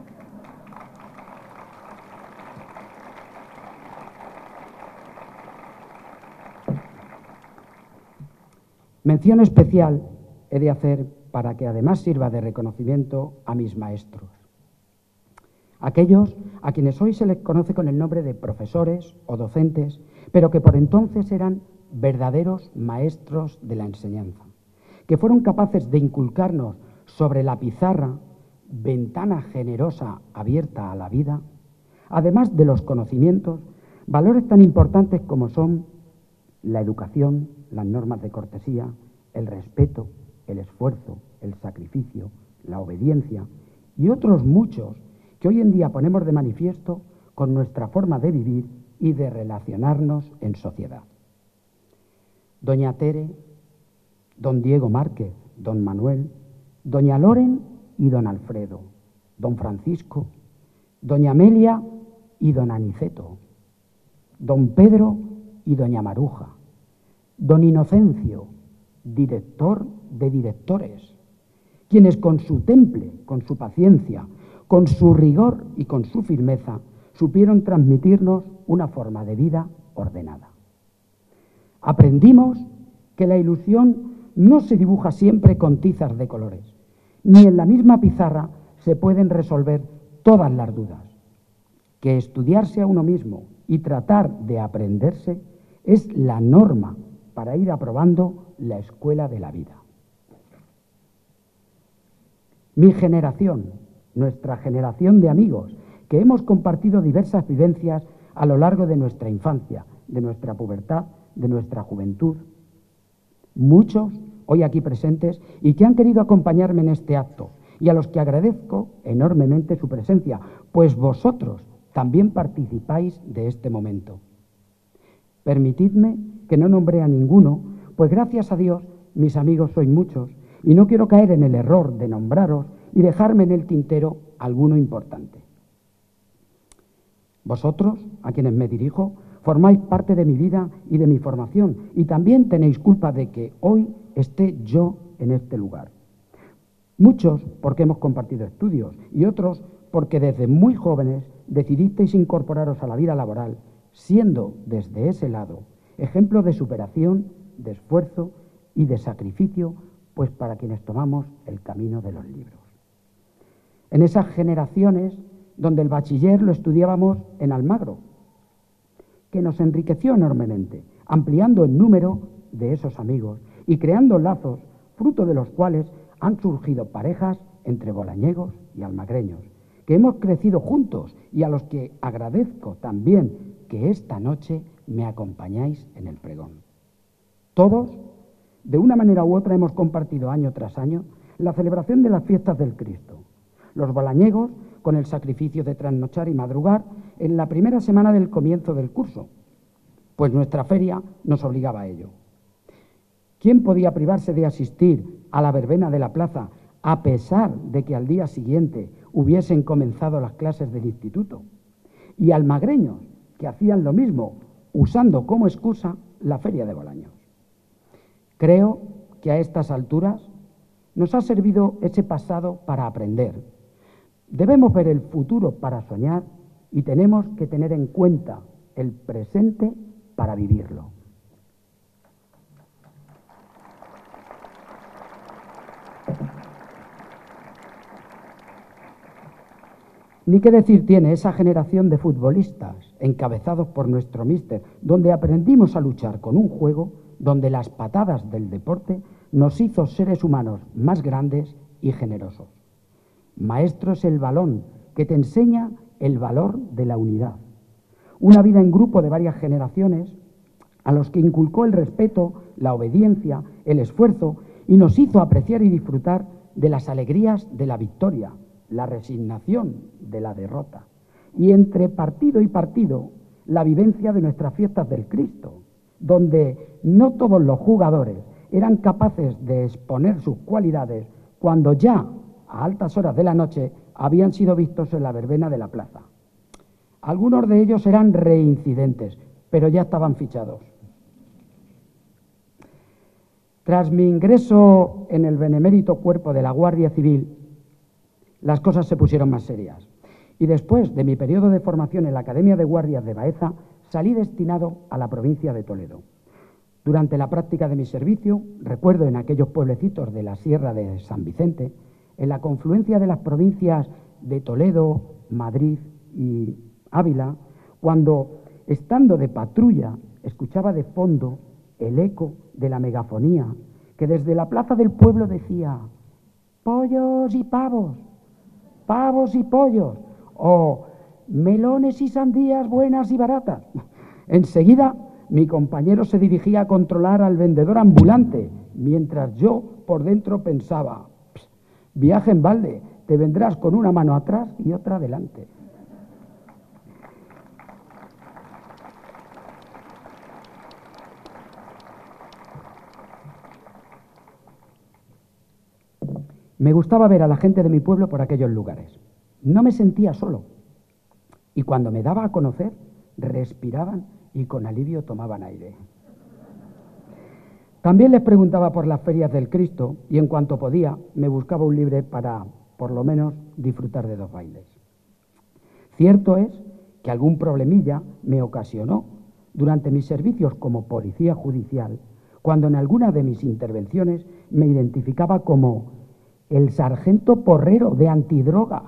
Mención especial he de hacer para que además sirva de reconocimiento a mis maestros. Aquellos a quienes hoy se les conoce con el nombre de profesores o docentes, pero que por entonces eran verdaderos maestros de la enseñanza, que fueron capaces de inculcarnos sobre la pizarra, ventana generosa abierta a la vida, además de los conocimientos, valores tan importantes como son la educación, las normas de cortesía, el respeto, el esfuerzo, el sacrificio, la obediencia y otros muchos que hoy en día ponemos de manifiesto con nuestra forma de vivir y de relacionarnos en sociedad. Doña Tere, don Diego Márquez, don Manuel, doña Loren y don Alfredo, don Francisco, doña Amelia y don Aniceto, don Pedro y doña Maruja, don Inocencio, director de directores, quienes con su temple, con su paciencia, con su rigor y con su firmeza, supieron transmitirnos una forma de vida ordenada. Aprendimos que la ilusión no se dibuja siempre con tizas de colores, ni en la misma pizarra se pueden resolver todas las dudas, que estudiarse a uno mismo y tratar de aprenderse es la norma para ir aprobando la escuela de la vida. Mi generación, nuestra generación de amigos, que hemos compartido diversas vivencias a lo largo de nuestra infancia, de nuestra pubertad, de nuestra juventud. Muchos hoy aquí presentes y que han querido acompañarme en este acto y a los que agradezco enormemente su presencia, pues vosotros también participáis de este momento. Permitidme que no nombre a ninguno, pues gracias a Dios mis amigos sois muchos y no quiero caer en el error de nombraros y dejarme en el tintero alguno importante. Vosotros, a quienes me dirijo, formáis parte de mi vida y de mi formación y también tenéis culpa de que hoy esté yo en este lugar. Muchos porque hemos compartido estudios y otros porque desde muy jóvenes decidisteis incorporaros a la vida laboral, siendo desde ese lado ejemplo de superación, de esfuerzo y de sacrificio, pues para quienes tomamos el camino de los libros. En esas generaciones donde el bachiller lo estudiábamos en Almagro, que nos enriqueció enormemente, ampliando el número de esos amigos y creando lazos, fruto de los cuales han surgido parejas entre bolañegos y almagreños, que hemos crecido juntos y a los que agradezco también que esta noche me acompañáis en el pregón. Todos, de una manera u otra, hemos compartido año tras año la celebración de las fiestas del Cristo. Los bolañegos, con el sacrificio de trasnochar y madrugar en la primera semana del comienzo del curso, pues nuestra feria nos obligaba a ello. ¿Quién podía privarse de asistir a la verbena de la plaza a pesar de que al día siguiente hubiesen comenzado las clases del instituto? Y almagreños que hacían lo mismo, usando como excusa la feria de Bolaños. Creo que a estas alturas nos ha servido ese pasado para aprender. Debemos ver el futuro para soñar y tenemos que tener en cuenta el presente para vivirlo. Ni qué decir tiene esa generación de futbolistas encabezados por nuestro míster, donde aprendimos a luchar con un juego donde las patadas del deporte nos hizo seres humanos más grandes y generosos. Maestro es el balón que te enseña el valor de la unidad. Una vida en grupo de varias generaciones a los que inculcó el respeto, la obediencia, el esfuerzo y nos hizo apreciar y disfrutar de las alegrías de la victoria, la resignación de la derrota y entre partido y partido la vivencia de nuestras fiestas del Cristo, donde no todos los jugadores eran capaces de exponer sus cualidades cuando ya a altas horas de la noche habían sido vistos en la verbena de la plaza. Algunos de ellos eran reincidentes, pero ya estaban fichados. Tras mi ingreso en el benemérito cuerpo de la Guardia Civil, las cosas se pusieron más serias. Y después de mi periodo de formación en la Academia de Guardias de Baeza, salí destinado a la provincia de Toledo. Durante la práctica de mi servicio, recuerdo en aquellos pueblecitos de la Sierra de San Vicente, en la confluencia de las provincias de Toledo, Madrid y Ávila, cuando, estando de patrulla, escuchaba de fondo el eco de la megafonía que desde la plaza del pueblo decía: pollos y pavos, pavos y pollos, o melones y sandías buenas y baratas. Enseguida mi compañero se dirigía a controlar al vendedor ambulante, mientras yo por dentro pensaba: viaje en balde, te vendrás con una mano atrás y otra adelante. Me gustaba ver a la gente de mi pueblo por aquellos lugares. No me sentía solo. Y cuando me daba a conocer, respiraban y con alivio tomaban aire. También les preguntaba por las ferias del Cristo y en cuanto podía me buscaba un libre para, por lo menos, disfrutar de dos bailes. Cierto es que algún problemilla me ocasionó durante mis servicios como policía judicial, cuando en alguna de mis intervenciones me identificaba como el sargento porrero de antidroga.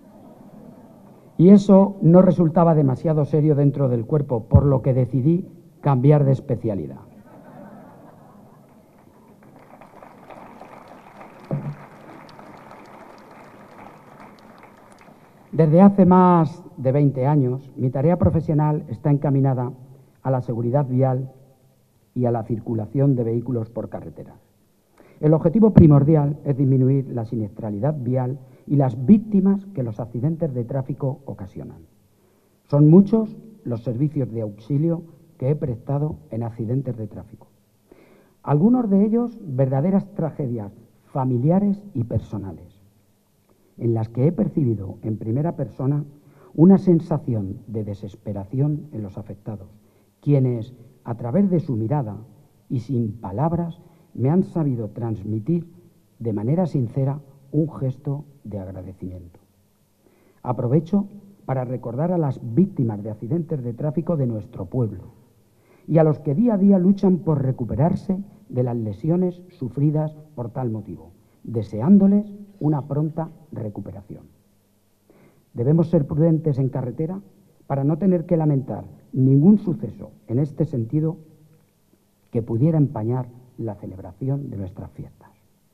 Y eso no resultaba demasiado serio dentro del cuerpo, por lo que decidí cambiar de especialidad. Desde hace más de veinte años, mi tarea profesional está encaminada a la seguridad vial y a la circulación de vehículos por carreteras. El objetivo primordial es disminuir la siniestralidad vial y las víctimas que los accidentes de tráfico ocasionan. Son muchos los servicios de auxilio que he prestado en accidentes de tráfico. Algunos de ellos verdaderas tragedias familiares y personales, en las que he percibido en primera persona una sensación de desesperación en los afectados, quienes, a través de su mirada y sin palabras, me han sabido transmitir de manera sincera un gesto de agradecimiento. Aprovecho para recordar a las víctimas de accidentes de tráfico de nuestro pueblo y a los que día a día luchan por recuperarse de las lesiones sufridas por tal motivo, deseándoles una pronta recuperación. Debemos ser prudentes en carretera para no tener que lamentar ningún suceso en este sentido que pudiera empañar la celebración de nuestras fiestas.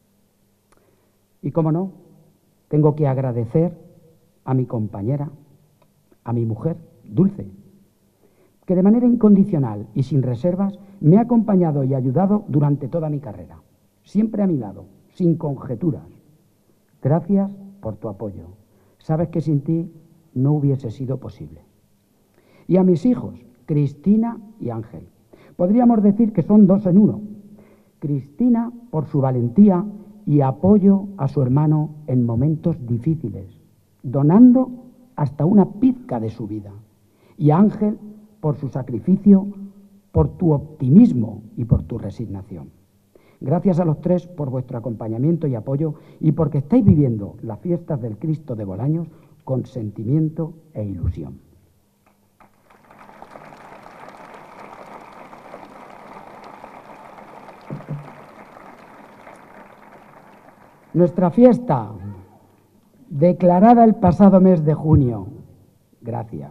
Y cómo no, tengo que agradecer a mi compañera, a mi mujer, Dulce, que de manera incondicional y sin reservas me ha acompañado y ayudado durante toda mi carrera, siempre a mi lado, sin conjeturas. Gracias por tu apoyo. Sabes que sin ti no hubiese sido posible. Y a mis hijos, Cristina y Ángel. Podríamos decir que son dos en uno. Cristina por su valentía y apoyo a su hermano en momentos difíciles, donando hasta una pizca de su vida. Y Ángel por su sacrificio, por tu optimismo y por tu resignación. Gracias a los tres por vuestro acompañamiento y apoyo y porque estáis viviendo las fiestas del Cristo de Bolaños con sentimiento e ilusión. Nuestra fiesta, declarada el pasado mes de junio, gracias,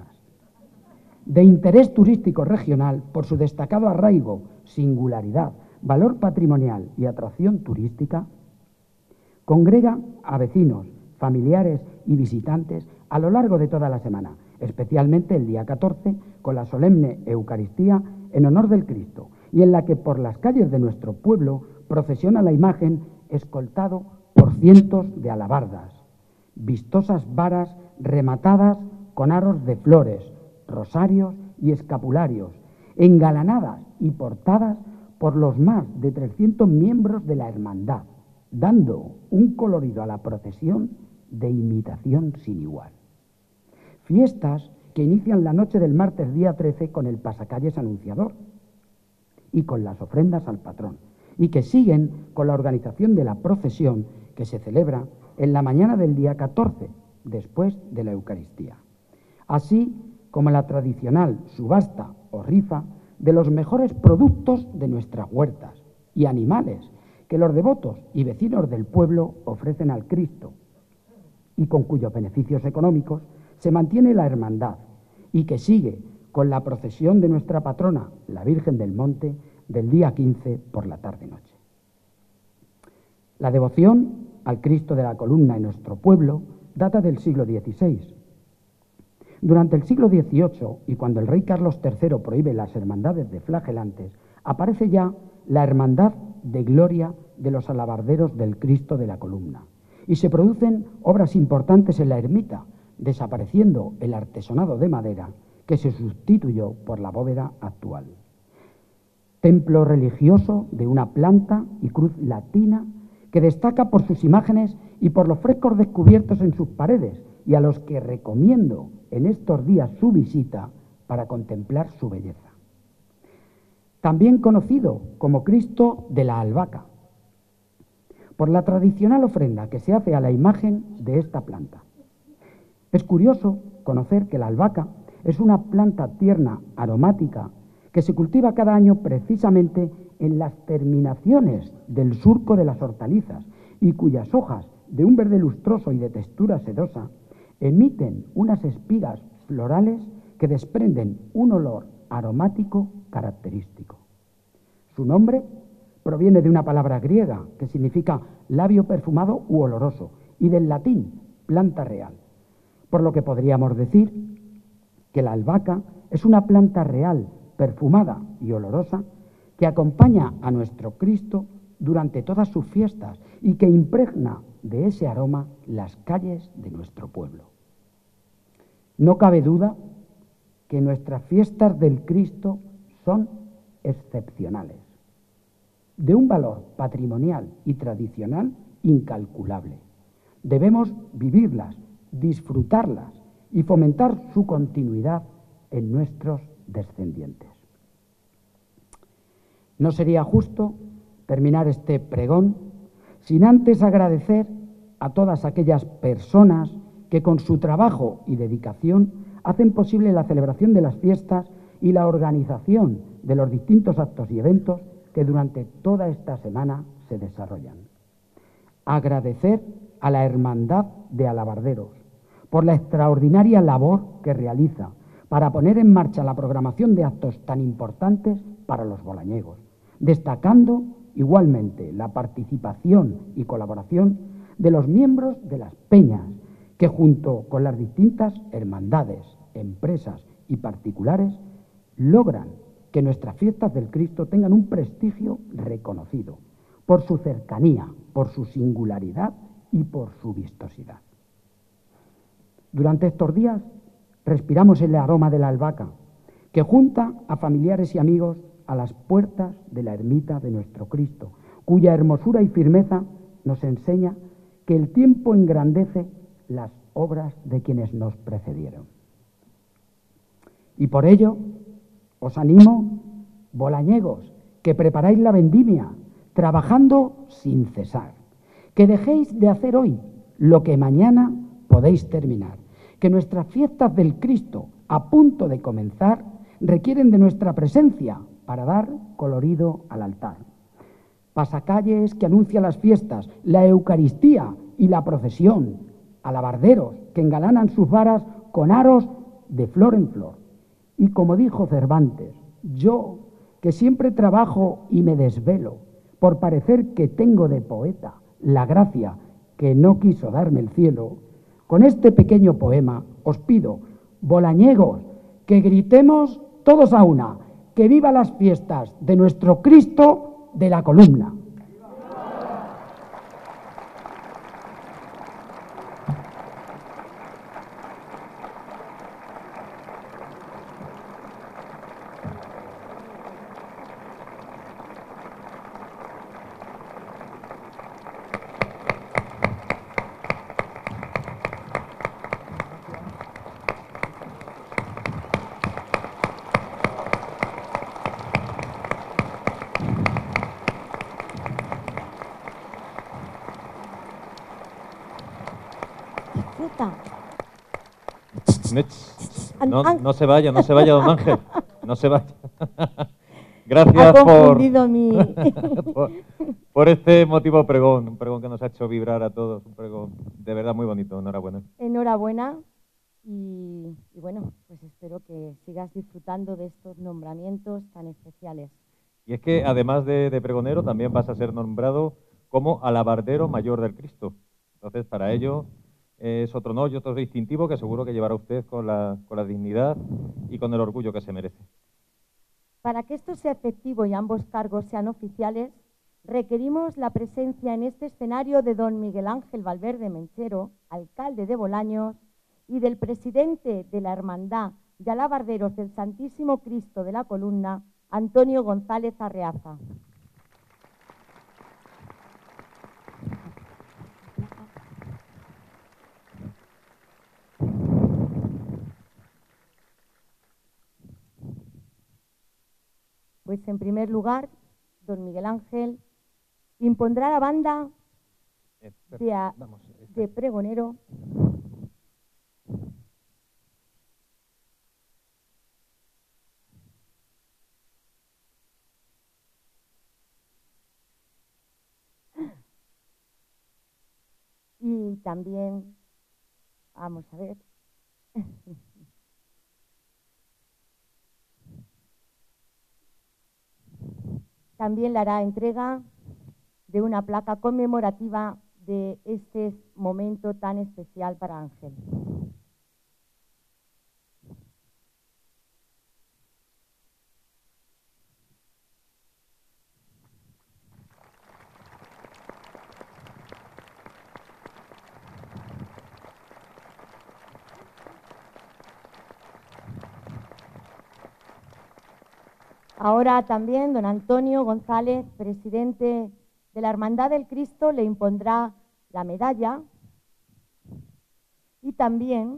de interés turístico regional por su destacado arraigo, singularidad, valor patrimonial y atracción turística, congrega a vecinos, familiares y visitantes a lo largo de toda la semana, especialmente el día catorce, con la solemne Eucaristía en honor del Cristo, y en la que por las calles de nuestro pueblo procesiona la imagen escoltado por cientos de alabardas, vistosas varas rematadas con aros de flores, rosarios y escapularios, engalanadas y portadas por los más de trescientos miembros de la hermandad, dando un colorido a la procesión de imitación sin igual. Fiestas que inician la noche del martes día trece con el pasacalles anunciador y con las ofrendas al patrón, y que siguen con la organización de la procesión que se celebra en la mañana del día catorce, después de la Eucaristía, así como la tradicional subasta o rifa de los mejores productos de nuestras huertas y animales que los devotos y vecinos del pueblo ofrecen al Cristo y con cuyos beneficios económicos se mantiene la hermandad y que sigue con la procesión de nuestra patrona, la Virgen del Monte, del día quince por la tarde-noche. La devoción al Cristo de la Columna en nuestro pueblo data del siglo dieciséis. Durante el siglo dieciocho, y cuando el rey Carlos tercero prohíbe las hermandades de flagelantes, aparece ya la Hermandad de Gloria de los Alabarderos del Cristo de la Columna, y se producen obras importantes en la ermita, desapareciendo el artesonado de madera que se sustituyó por la bóveda actual. Templo religioso de una planta y cruz latina que destaca por sus imágenes y por los frescos descubiertos en sus paredes, y a los que recomiendo en estos días su visita para contemplar su belleza. También conocido como Cristo de la Albahaca, por la tradicional ofrenda que se hace a la imagen de esta planta. Es curioso conocer que la albahaca es una planta tierna, aromática, que se cultiva cada año precisamente en las terminaciones del surco de las hortalizas y cuyas hojas, de un verde lustroso y de textura sedosa, emiten unas espigas florales que desprenden un olor aromático característico. Su nombre proviene de una palabra griega que significa labio perfumado u oloroso y del latín planta real, por lo que podríamos decir que la albahaca es una planta real, perfumada y olorosa que acompaña a nuestro Cristo durante todas sus fiestas y que impregna de ese aroma las calles de nuestro pueblo. No cabe duda que nuestras fiestas del Cristo son excepcionales, de un valor patrimonial y tradicional incalculable. Debemos vivirlas, disfrutarlas y fomentar su continuidad en nuestros descendientes. No sería justo terminar este pregón sin antes agradecer a todas aquellas personas que con su trabajo y dedicación hacen posible la celebración de las fiestas y la organización de los distintos actos y eventos que durante toda esta semana se desarrollan. Agradecer a la Hermandad de Alabarderos por la extraordinaria labor que realiza para poner en marcha la programación de actos tan importantes para los bolañegos, destacando igualmente la participación y colaboración de los miembros de las peñas, que junto con las distintas hermandades, empresas y particulares logran que nuestras fiestas del Cristo tengan un prestigio reconocido por su cercanía, por su singularidad y por su vistosidad. Durante estos días respiramos el aroma de la albahaca, que junta a familiares y amigos a las puertas de la ermita de nuestro Cristo, cuya hermosura y firmeza nos enseña que el tiempo engrandece las obras de quienes nos precedieron. Y por ello os animo, bolañegos, que preparáis la vendimia, trabajando sin cesar. Que dejéis de hacer hoy lo que mañana podéis terminar. Que nuestras fiestas del Cristo, a punto de comenzar, requieren de nuestra presencia para dar colorido al altar. Pasacalles que anuncian las fiestas, la Eucaristía y la procesión, alabarderos que engalanan sus varas con aros de flor en flor. Y como dijo Cervantes, yo, que siempre trabajo y me desvelo, por parecer que tengo de poeta la gracia que no quiso darme el cielo, con este pequeño poema os pido, bolañegos, que gritemos todos a una, que viva las fiestas de nuestro Cristo de la columna. No, no se vaya, no se vaya, don Ángel, no se vaya. Gracias ha por, mi... por, por este emotivo pregón, un pregón que nos ha hecho vibrar a todos, un pregón de verdad muy bonito, enhorabuena. Enhorabuena y, y bueno, pues espero que sigas disfrutando de estos nombramientos tan especiales. Y es que además de, de pregonero también vas a ser nombrado como alabardero mayor del Cristo. Entonces para ello es otro honor y otro distintivo que seguro que llevará usted con la, con la dignidad y con el orgullo que se merece. Para que esto sea efectivo y ambos cargos sean oficiales, requerimos la presencia en este escenario de don Miguel Ángel Valverde Menchero, alcalde de Bolaños, y del presidente de la Hermandad de Alabarderos del Santísimo Cristo de la Columna, Antonio González Arreaza. Pues en primer lugar, don Miguel Ángel impondrá la banda de, a, de pregonero y también, vamos a ver, también le hará entrega de una placa conmemorativa de este momento tan especial para Ángel. Ahora también don Antonio González, presidente de la Hermandad del Cristo, le impondrá la medalla y también,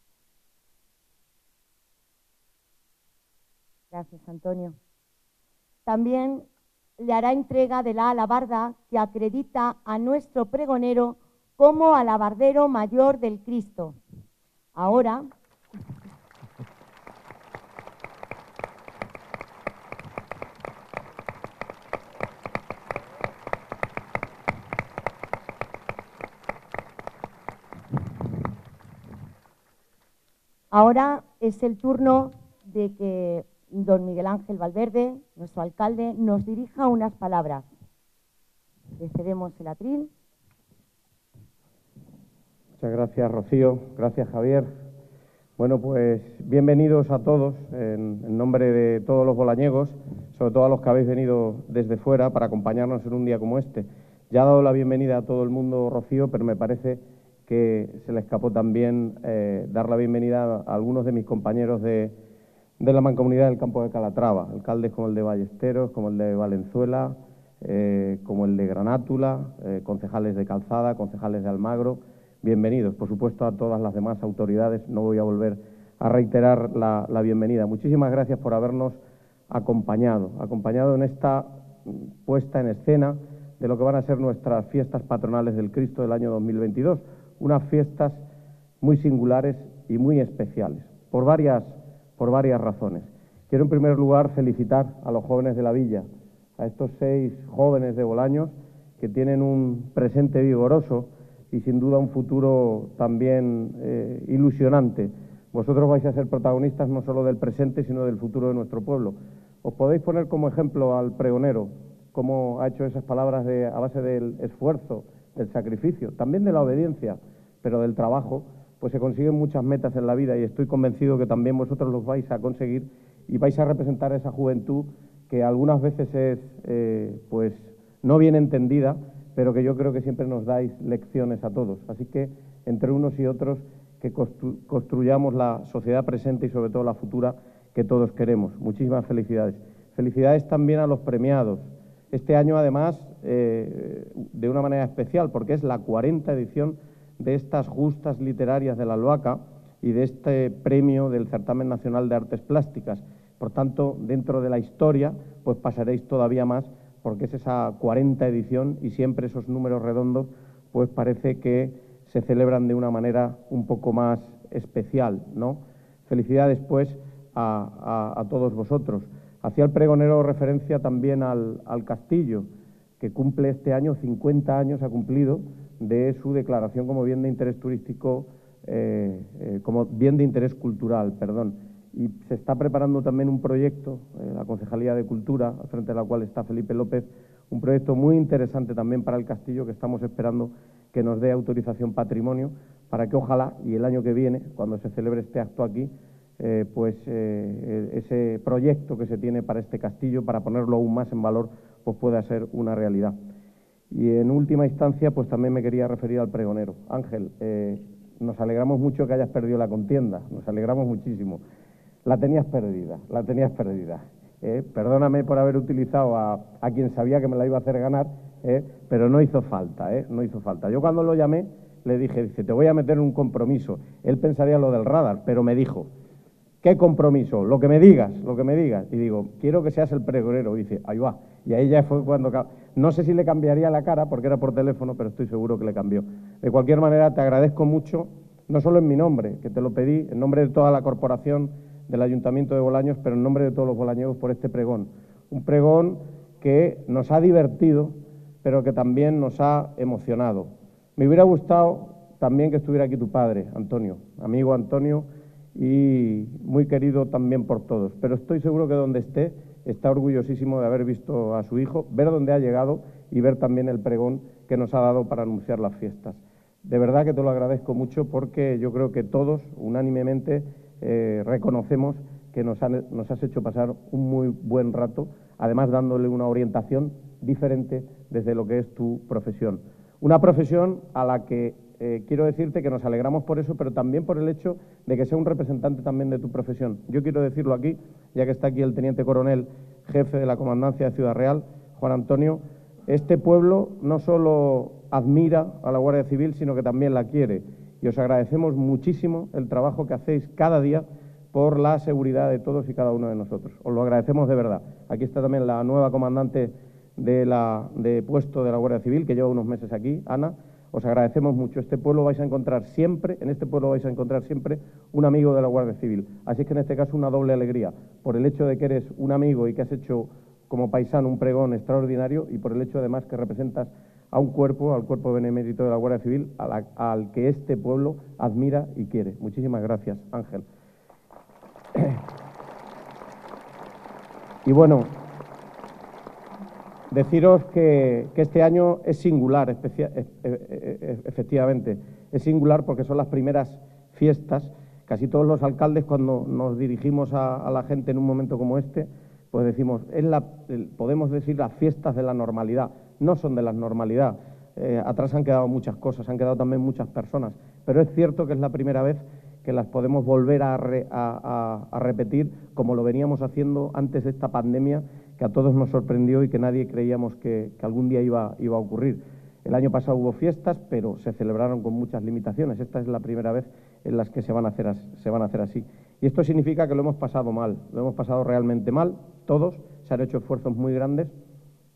gracias Antonio, también le hará entrega de la alabarda que acredita a nuestro pregonero como alabardero mayor del Cristo. Ahora... Ahora es el turno de que don Miguel Ángel Valverde, nuestro alcalde, nos dirija unas palabras. Le cedemos el atril. Muchas gracias, Rocío. Gracias, Javier. Bueno, pues bienvenidos a todos, en, en nombre de todos los bolañegos, sobre todo a los que habéis venido desde fuera para acompañarnos en un día como este. Ya ha dado la bienvenida a todo el mundo, Rocío, pero me parece que se le escapó también eh, dar la bienvenida a algunos de mis compañeros de, de la Mancomunidad del Campo de Calatrava, alcaldes como el de Ballesteros, como el de Valenzuela, eh, como el de Granátula, eh, concejales de Calzada, concejales de Almagro. Bienvenidos, por supuesto, a todas las demás autoridades. No voy a volver a reiterar la, la bienvenida. Muchísimas gracias por habernos acompañado, acompañado en esta puesta en escena de lo que van a ser nuestras fiestas patronales del Cristo del año dos mil veintidós, unas fiestas muy singulares y muy especiales, por varias, por varias razones. Quiero en primer lugar felicitar a los jóvenes de la villa, a estos seis jóvenes de Bolaños que tienen un presente vigoroso y sin duda un futuro también eh, ilusionante. Vosotros vais a ser protagonistas no solo del presente, sino del futuro de nuestro pueblo. Os podéis poner como ejemplo al pregonero, cómo ha hecho esas palabras de, a base del esfuerzo, del sacrificio, también de la obediencia, pero del trabajo, pues se consiguen muchas metas en la vida y estoy convencido que también vosotros los vais a conseguir y vais a representar a esa juventud que algunas veces es eh, pues no bien entendida, pero que yo creo que siempre nos dais lecciones a todos. Así que entre unos y otros que constru construyamos la sociedad presente y sobre todo la futura que todos queremos. Muchísimas felicidades. Felicidades también a los premiados. Este año además eh, de una manera especial porque es la cuarenta edición de estas justas literarias de la Albahaca y de este premio del Certamen Nacional de Artes Plásticas. Por tanto, dentro de la historia, pues pasaréis todavía más, porque es esa cuarenta edición y siempre esos números redondos, pues parece que se celebran de una manera un poco más especial, ¿no? Felicidades, pues, a, a, a todos vosotros. Hacía el pregonero referencia también al, al castillo, que cumple este año cincuenta años, ha cumplido, de su declaración como bien de interés turístico, eh, eh, como bien de interés cultural, perdón. Y se está preparando también un proyecto, eh, la Concejalía de Cultura, al frente de la cual está Felipe López, un proyecto muy interesante también para el castillo que estamos esperando que nos dé autorización patrimonio para que ojalá, y el año que viene, cuando se celebre este acto aquí, eh, pues eh, ese proyecto que se tiene para este castillo, para ponerlo aún más en valor, pues pueda ser una realidad. Y en última instancia, pues también me quería referir al pregonero. Ángel, eh, nos alegramos mucho que hayas perdido la contienda, nos alegramos muchísimo. La tenías perdida, la tenías perdida. Eh, perdóname por haber utilizado a, a quien sabía que me la iba a hacer ganar, eh, pero no hizo falta, eh, no hizo falta. Yo cuando lo llamé le dije, dice, te voy a meter en un compromiso. Él pensaría lo del radar, pero me dijo, ¿qué compromiso? Lo que me digas, lo que me digas. Y digo, quiero que seas el pregonero. Y dice, ahí va. Y ahí ya fue cuando... No sé si le cambiaría la cara, porque era por teléfono, pero estoy seguro que le cambió. De cualquier manera, te agradezco mucho, no solo en mi nombre, que te lo pedí, en nombre de toda la corporación del Ayuntamiento de Bolaños, pero en nombre de todos los bolañegos por este pregón. Un pregón que nos ha divertido, pero que también nos ha emocionado. Me hubiera gustado también que estuviera aquí tu padre, Antonio, amigo Antonio, y muy querido también por todos. Pero estoy seguro que donde esté, está orgullosísimo de haber visto a su hijo, ver dónde ha llegado y ver también el pregón que nos ha dado para anunciar las fiestas. De verdad que te lo agradezco mucho porque yo creo que todos, unánimemente, Eh, reconocemos que nos, han, nos has hecho pasar un muy buen rato, además dándole una orientación diferente desde lo que es tu profesión. Una profesión a la que eh, quiero decirte que nos alegramos por eso, pero también por el hecho de que sea un representante también de tu profesión. Yo quiero decirlo aquí, ya que está aquí el teniente coronel, jefe de la Comandancia de Ciudad Real, Juan Antonio, este pueblo no solo admira a la Guardia Civil, sino que también la quiere. Y os agradecemos muchísimo el trabajo que hacéis cada día por la seguridad de todos y cada uno de nosotros. Os lo agradecemos de verdad. Aquí está también la nueva comandante de, la, de puesto de la Guardia Civil, que lleva unos meses aquí, Ana. Os agradecemos mucho. Este pueblo vais a encontrar siempre, en este pueblo vais a encontrar siempre un amigo de la Guardia Civil. Así que en este caso una doble alegría, por el hecho de que eres un amigo y que has hecho como paisano un pregón extraordinario y por el hecho además que representas a un cuerpo, al cuerpo benemérito de la Guardia Civil, a la, al que este pueblo admira y quiere. Muchísimas gracias, Ángel. Y bueno, deciros que, que este año es singular, especia, e, e, e, efectivamente, es singular porque son las primeras fiestas. Casi todos los alcaldes, cuando nos dirigimos a, a la gente en un momento como este, pues decimos, es la, podemos decir las fiestas de la normalidad. No son de la normalidad. Eh, atrás han quedado muchas cosas, han quedado también muchas personas, pero es cierto que es la primera vez que las podemos volver a, re, a, a, a repetir como lo veníamos haciendo antes de esta pandemia, que a todos nos sorprendió y que nadie creíamos que, que algún día iba, iba a ocurrir. El año pasado hubo fiestas, pero se celebraron con muchas limitaciones. Esta es la primera vez en las que se van a hacer, se van a hacer así. Y esto significa que lo hemos pasado mal, lo hemos pasado realmente mal, todos, se han hecho esfuerzos muy grandes,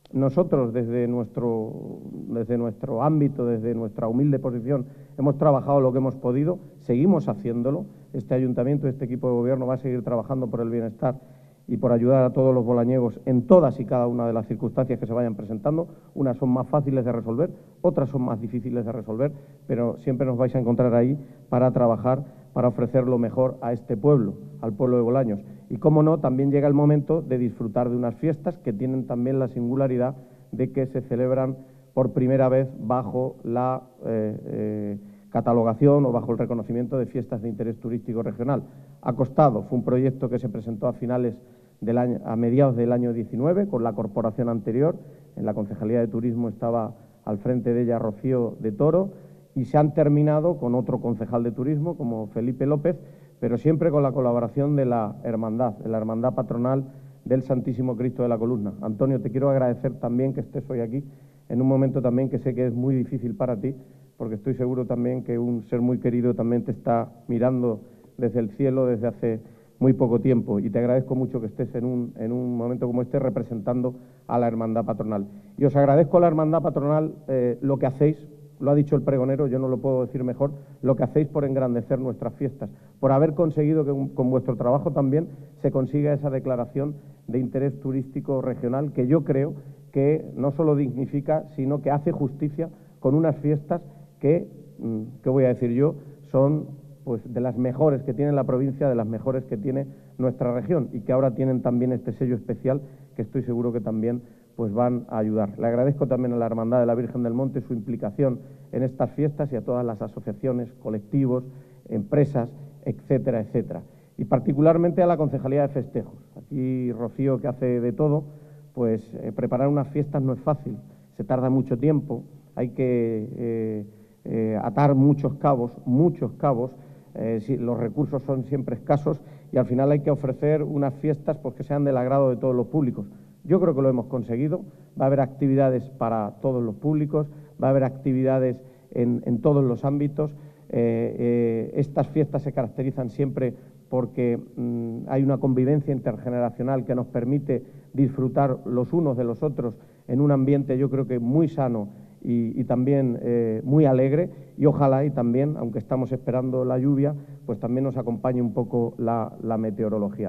nosotros desde nuestro, desde nuestro ámbito, desde nuestra humilde posición, hemos trabajado lo que hemos podido, seguimos haciéndolo. Este ayuntamiento, este equipo de gobierno va a seguir trabajando por el bienestar y por ayudar a todos los bolañegos en todas y cada una de las circunstancias que se vayan presentando. Unas son más fáciles de resolver, otras son más difíciles de resolver, pero siempre nos vais a encontrar ahí para trabajar, para ofrecer lo mejor a este pueblo, al pueblo de Bolaños. Y cómo no, también llega el momento de disfrutar de unas fiestas que tienen también la singularidad de que se celebran por primera vez bajo la eh, eh, catalogación o bajo el reconocimiento de fiestas de interés turístico regional. Ha costado, fue un proyecto que se presentó a finales del año, a mediados del año diecinueve, con la corporación anterior. En la Concejalía de Turismo estaba al frente de ella Rocío de Toro, y se han terminado con otro concejal de turismo, como Felipe López, pero siempre con la colaboración de la hermandad, de la hermandad patronal del Santísimo Cristo de la Columna. Antonio, te quiero agradecer también que estés hoy aquí, en un momento también que sé que es muy difícil para ti, porque estoy seguro también que un ser muy querido también te está mirando desde el cielo desde hace muy poco tiempo, y te agradezco mucho que estés en un, en un momento como este representando a la hermandad patronal. Y os agradezco a la hermandad patronal eh, lo que hacéis. Lo ha dicho el pregonero, yo no lo puedo decir mejor, lo que hacéis por engrandecer nuestras fiestas, por haber conseguido que con vuestro trabajo también se consiga esa declaración de interés turístico regional, que yo creo que no solo dignifica, sino que hace justicia con unas fiestas que, ¿qué voy a decir yo?, son pues de las mejores que tiene la provincia, de las mejores que tiene nuestra región, y que ahora tienen también este sello especial que estoy seguro que también pues van a ayudar. Le agradezco también a la Hermandad de la Virgen del Monte su implicación en estas fiestas y a todas las asociaciones, colectivos, empresas, etcétera, etcétera. Y particularmente a la Concejalía de Festejos. Aquí Rocío, que hace de todo, pues eh, preparar unas fiestas no es fácil, se tarda mucho tiempo, hay que eh, eh, atar muchos cabos, muchos cabos, eh, si, los recursos son siempre escasos y al final hay que ofrecer unas fiestas pues, que sean del agrado de todos los públicos. Yo creo que lo hemos conseguido, va a haber actividades para todos los públicos, va a haber actividades en, en todos los ámbitos. Eh, eh, estas fiestas se caracterizan siempre porque mmm, hay una convivencia intergeneracional que nos permite disfrutar los unos de los otros en un ambiente, yo creo que muy sano y, y también eh, muy alegre, y ojalá y también, aunque estamos esperando la lluvia, pues también nos acompañe un poco la, la meteorología.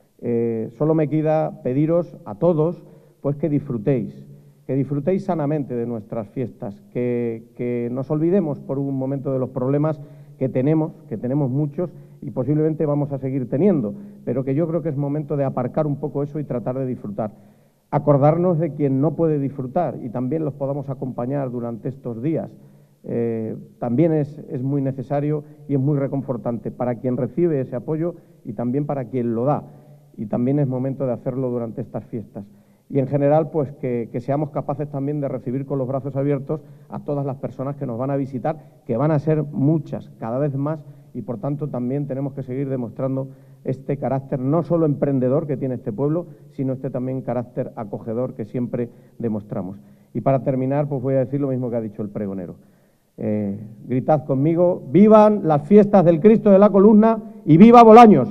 Eh, solo me queda pediros a todos pues que disfrutéis, que disfrutéis sanamente de nuestras fiestas, que, que nos olvidemos por un momento de los problemas que tenemos, que tenemos muchos y posiblemente vamos a seguir teniendo, pero que yo creo que es momento de aparcar un poco eso y tratar de disfrutar. Acordarnos de quien no puede disfrutar y también los podamos acompañar durante estos días. Eh, también es, es muy necesario y es muy reconfortante para quien recibe ese apoyo y también para quien lo da. Y también es momento de hacerlo durante estas fiestas. Y en general, pues que, que seamos capaces también de recibir con los brazos abiertos a todas las personas que nos van a visitar, que van a ser muchas, cada vez más, y por tanto también tenemos que seguir demostrando este carácter no solo emprendedor que tiene este pueblo, sino este también carácter acogedor que siempre demostramos. Y para terminar, pues voy a decir lo mismo que ha dicho el pregonero. Eh, gritad conmigo, ¡vivan las fiestas del Cristo de la Columna y viva Bolaños!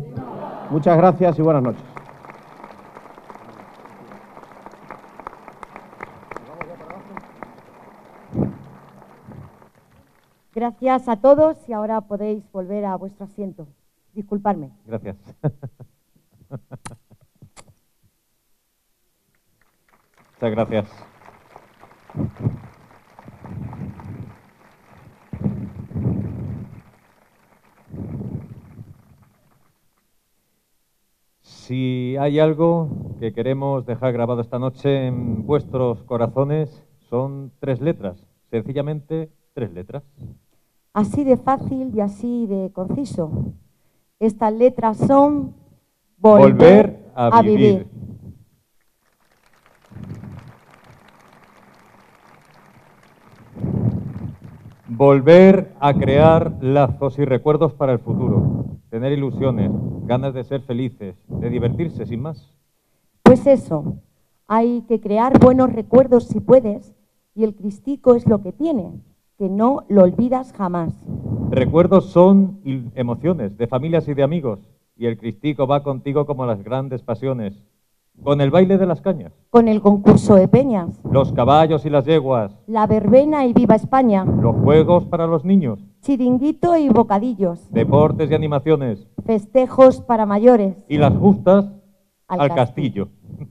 Muchas gracias y buenas noches. Gracias a todos y ahora podéis volver a vuestro asiento. Disculpadme. Gracias. Muchas gracias. Si hay algo que queremos dejar grabado esta noche en vuestros corazones, son tres letras, sencillamente tres letras. Así de fácil y así de conciso. Estas letras son volver, volver a, a vivir. vivir. Volver a crear lazos y recuerdos para el futuro. Tener ilusiones, ganas de ser felices, de divertirse sin más. Pues eso, hay que crear buenos recuerdos si puedes, y el Cristico es lo que tiene, que no lo olvidas jamás. Recuerdos son emociones de familias y de amigos, y el Cristico va contigo como las grandes pasiones. Con el baile de las cañas, con el concurso de peñas, los caballos y las yeguas, la verbena y viva España, los juegos para los niños, chiringuito y bocadillos, deportes y animaciones, festejos para mayores, y las justas al, al castillo. castillo.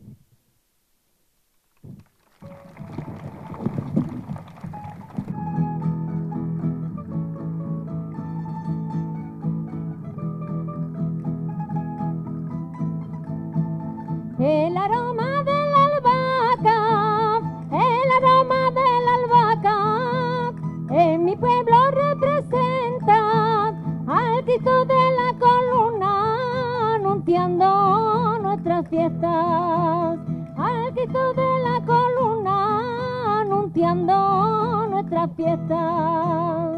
El aroma de la albahaca, el aroma de la albahaca, en mi pueblo representa al Cristo de la columna, anunciando nuestras fiestas. Al Cristo de la columna, anunciando nuestras fiestas.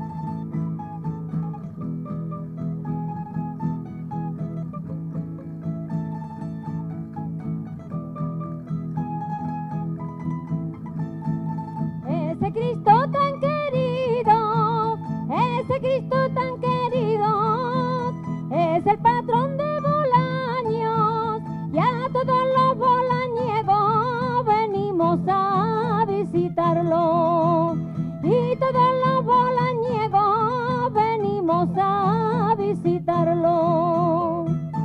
Ese Cristo tan querido, ese Cristo tan querido, es el patrón de Bolaños, y a todos los bolañegos venimos a visitarlo. Y todos los bolañegos venimos a visitarlo.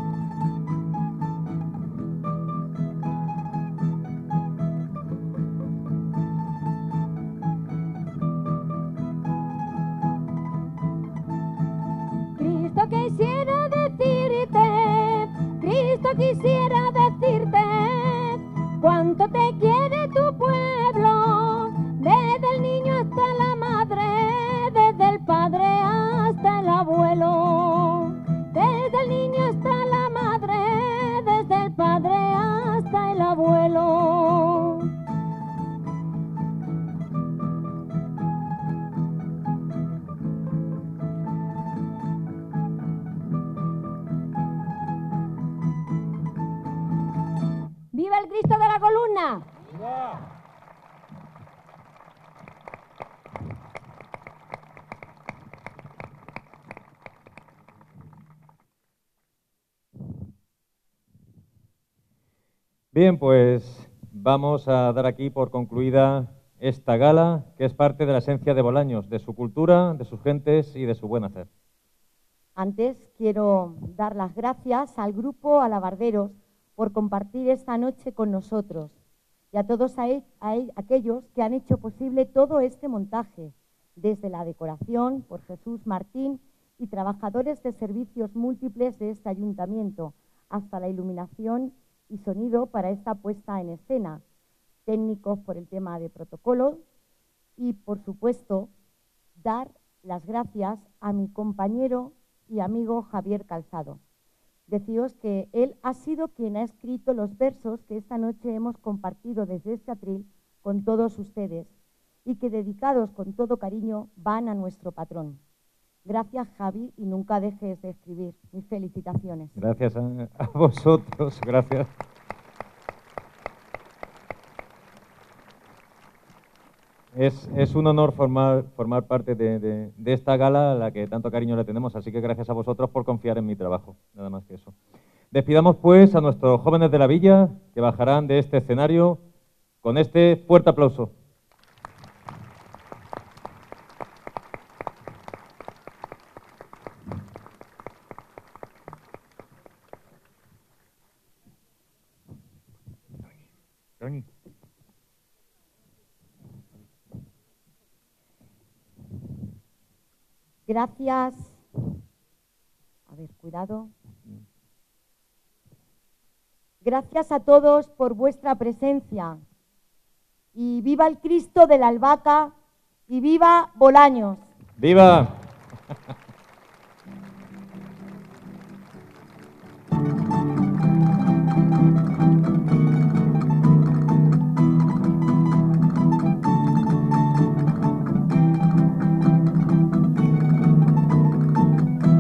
Cristo quisiera decirte, Cristo quisiera decirte, cuánto te quiere tu pueblo, desde el niño hasta la madre, desde el padre hasta el abuelo, desde el niño hasta la madre, desde el padre hasta el abuelo. ¡Viva el Cristo de la columna! ¡Viva! Bien, pues vamos a dar aquí por concluida esta gala, que es parte de la esencia de Bolaños, de su cultura, de sus gentes y de su buen hacer. Antes quiero dar las gracias al grupo Alabarderos por compartir esta noche con nosotros y a todos a e- a e- aquellos que han hecho posible todo este montaje, desde la decoración por Jesús Martín y trabajadores de servicios múltiples de este ayuntamiento, hasta la iluminación y sonido para esta puesta en escena, técnicos por el tema de protocolo y, por supuesto, dar las gracias a mi compañero y amigo Javier Calzado. Deciros que él ha sido quien ha escrito los versos que esta noche hemos compartido desde este atril con todos ustedes y que, dedicados con todo cariño, van a nuestro patrón. Gracias, Javi, y nunca dejes de escribir. Mis felicitaciones. Gracias a, a vosotros, gracias. Es, es un honor formar, formar parte de, de, de esta gala a la que tanto cariño le tenemos, así que gracias a vosotros por confiar en mi trabajo, nada más que eso. Despidamos pues a nuestros jóvenes de la villa que bajarán de este escenario con este fuerte aplauso. Gracias. A ver, cuidado. Gracias a todos por vuestra presencia. Y viva el Cristo de la Albahaca y viva Bolaños. ¡Viva!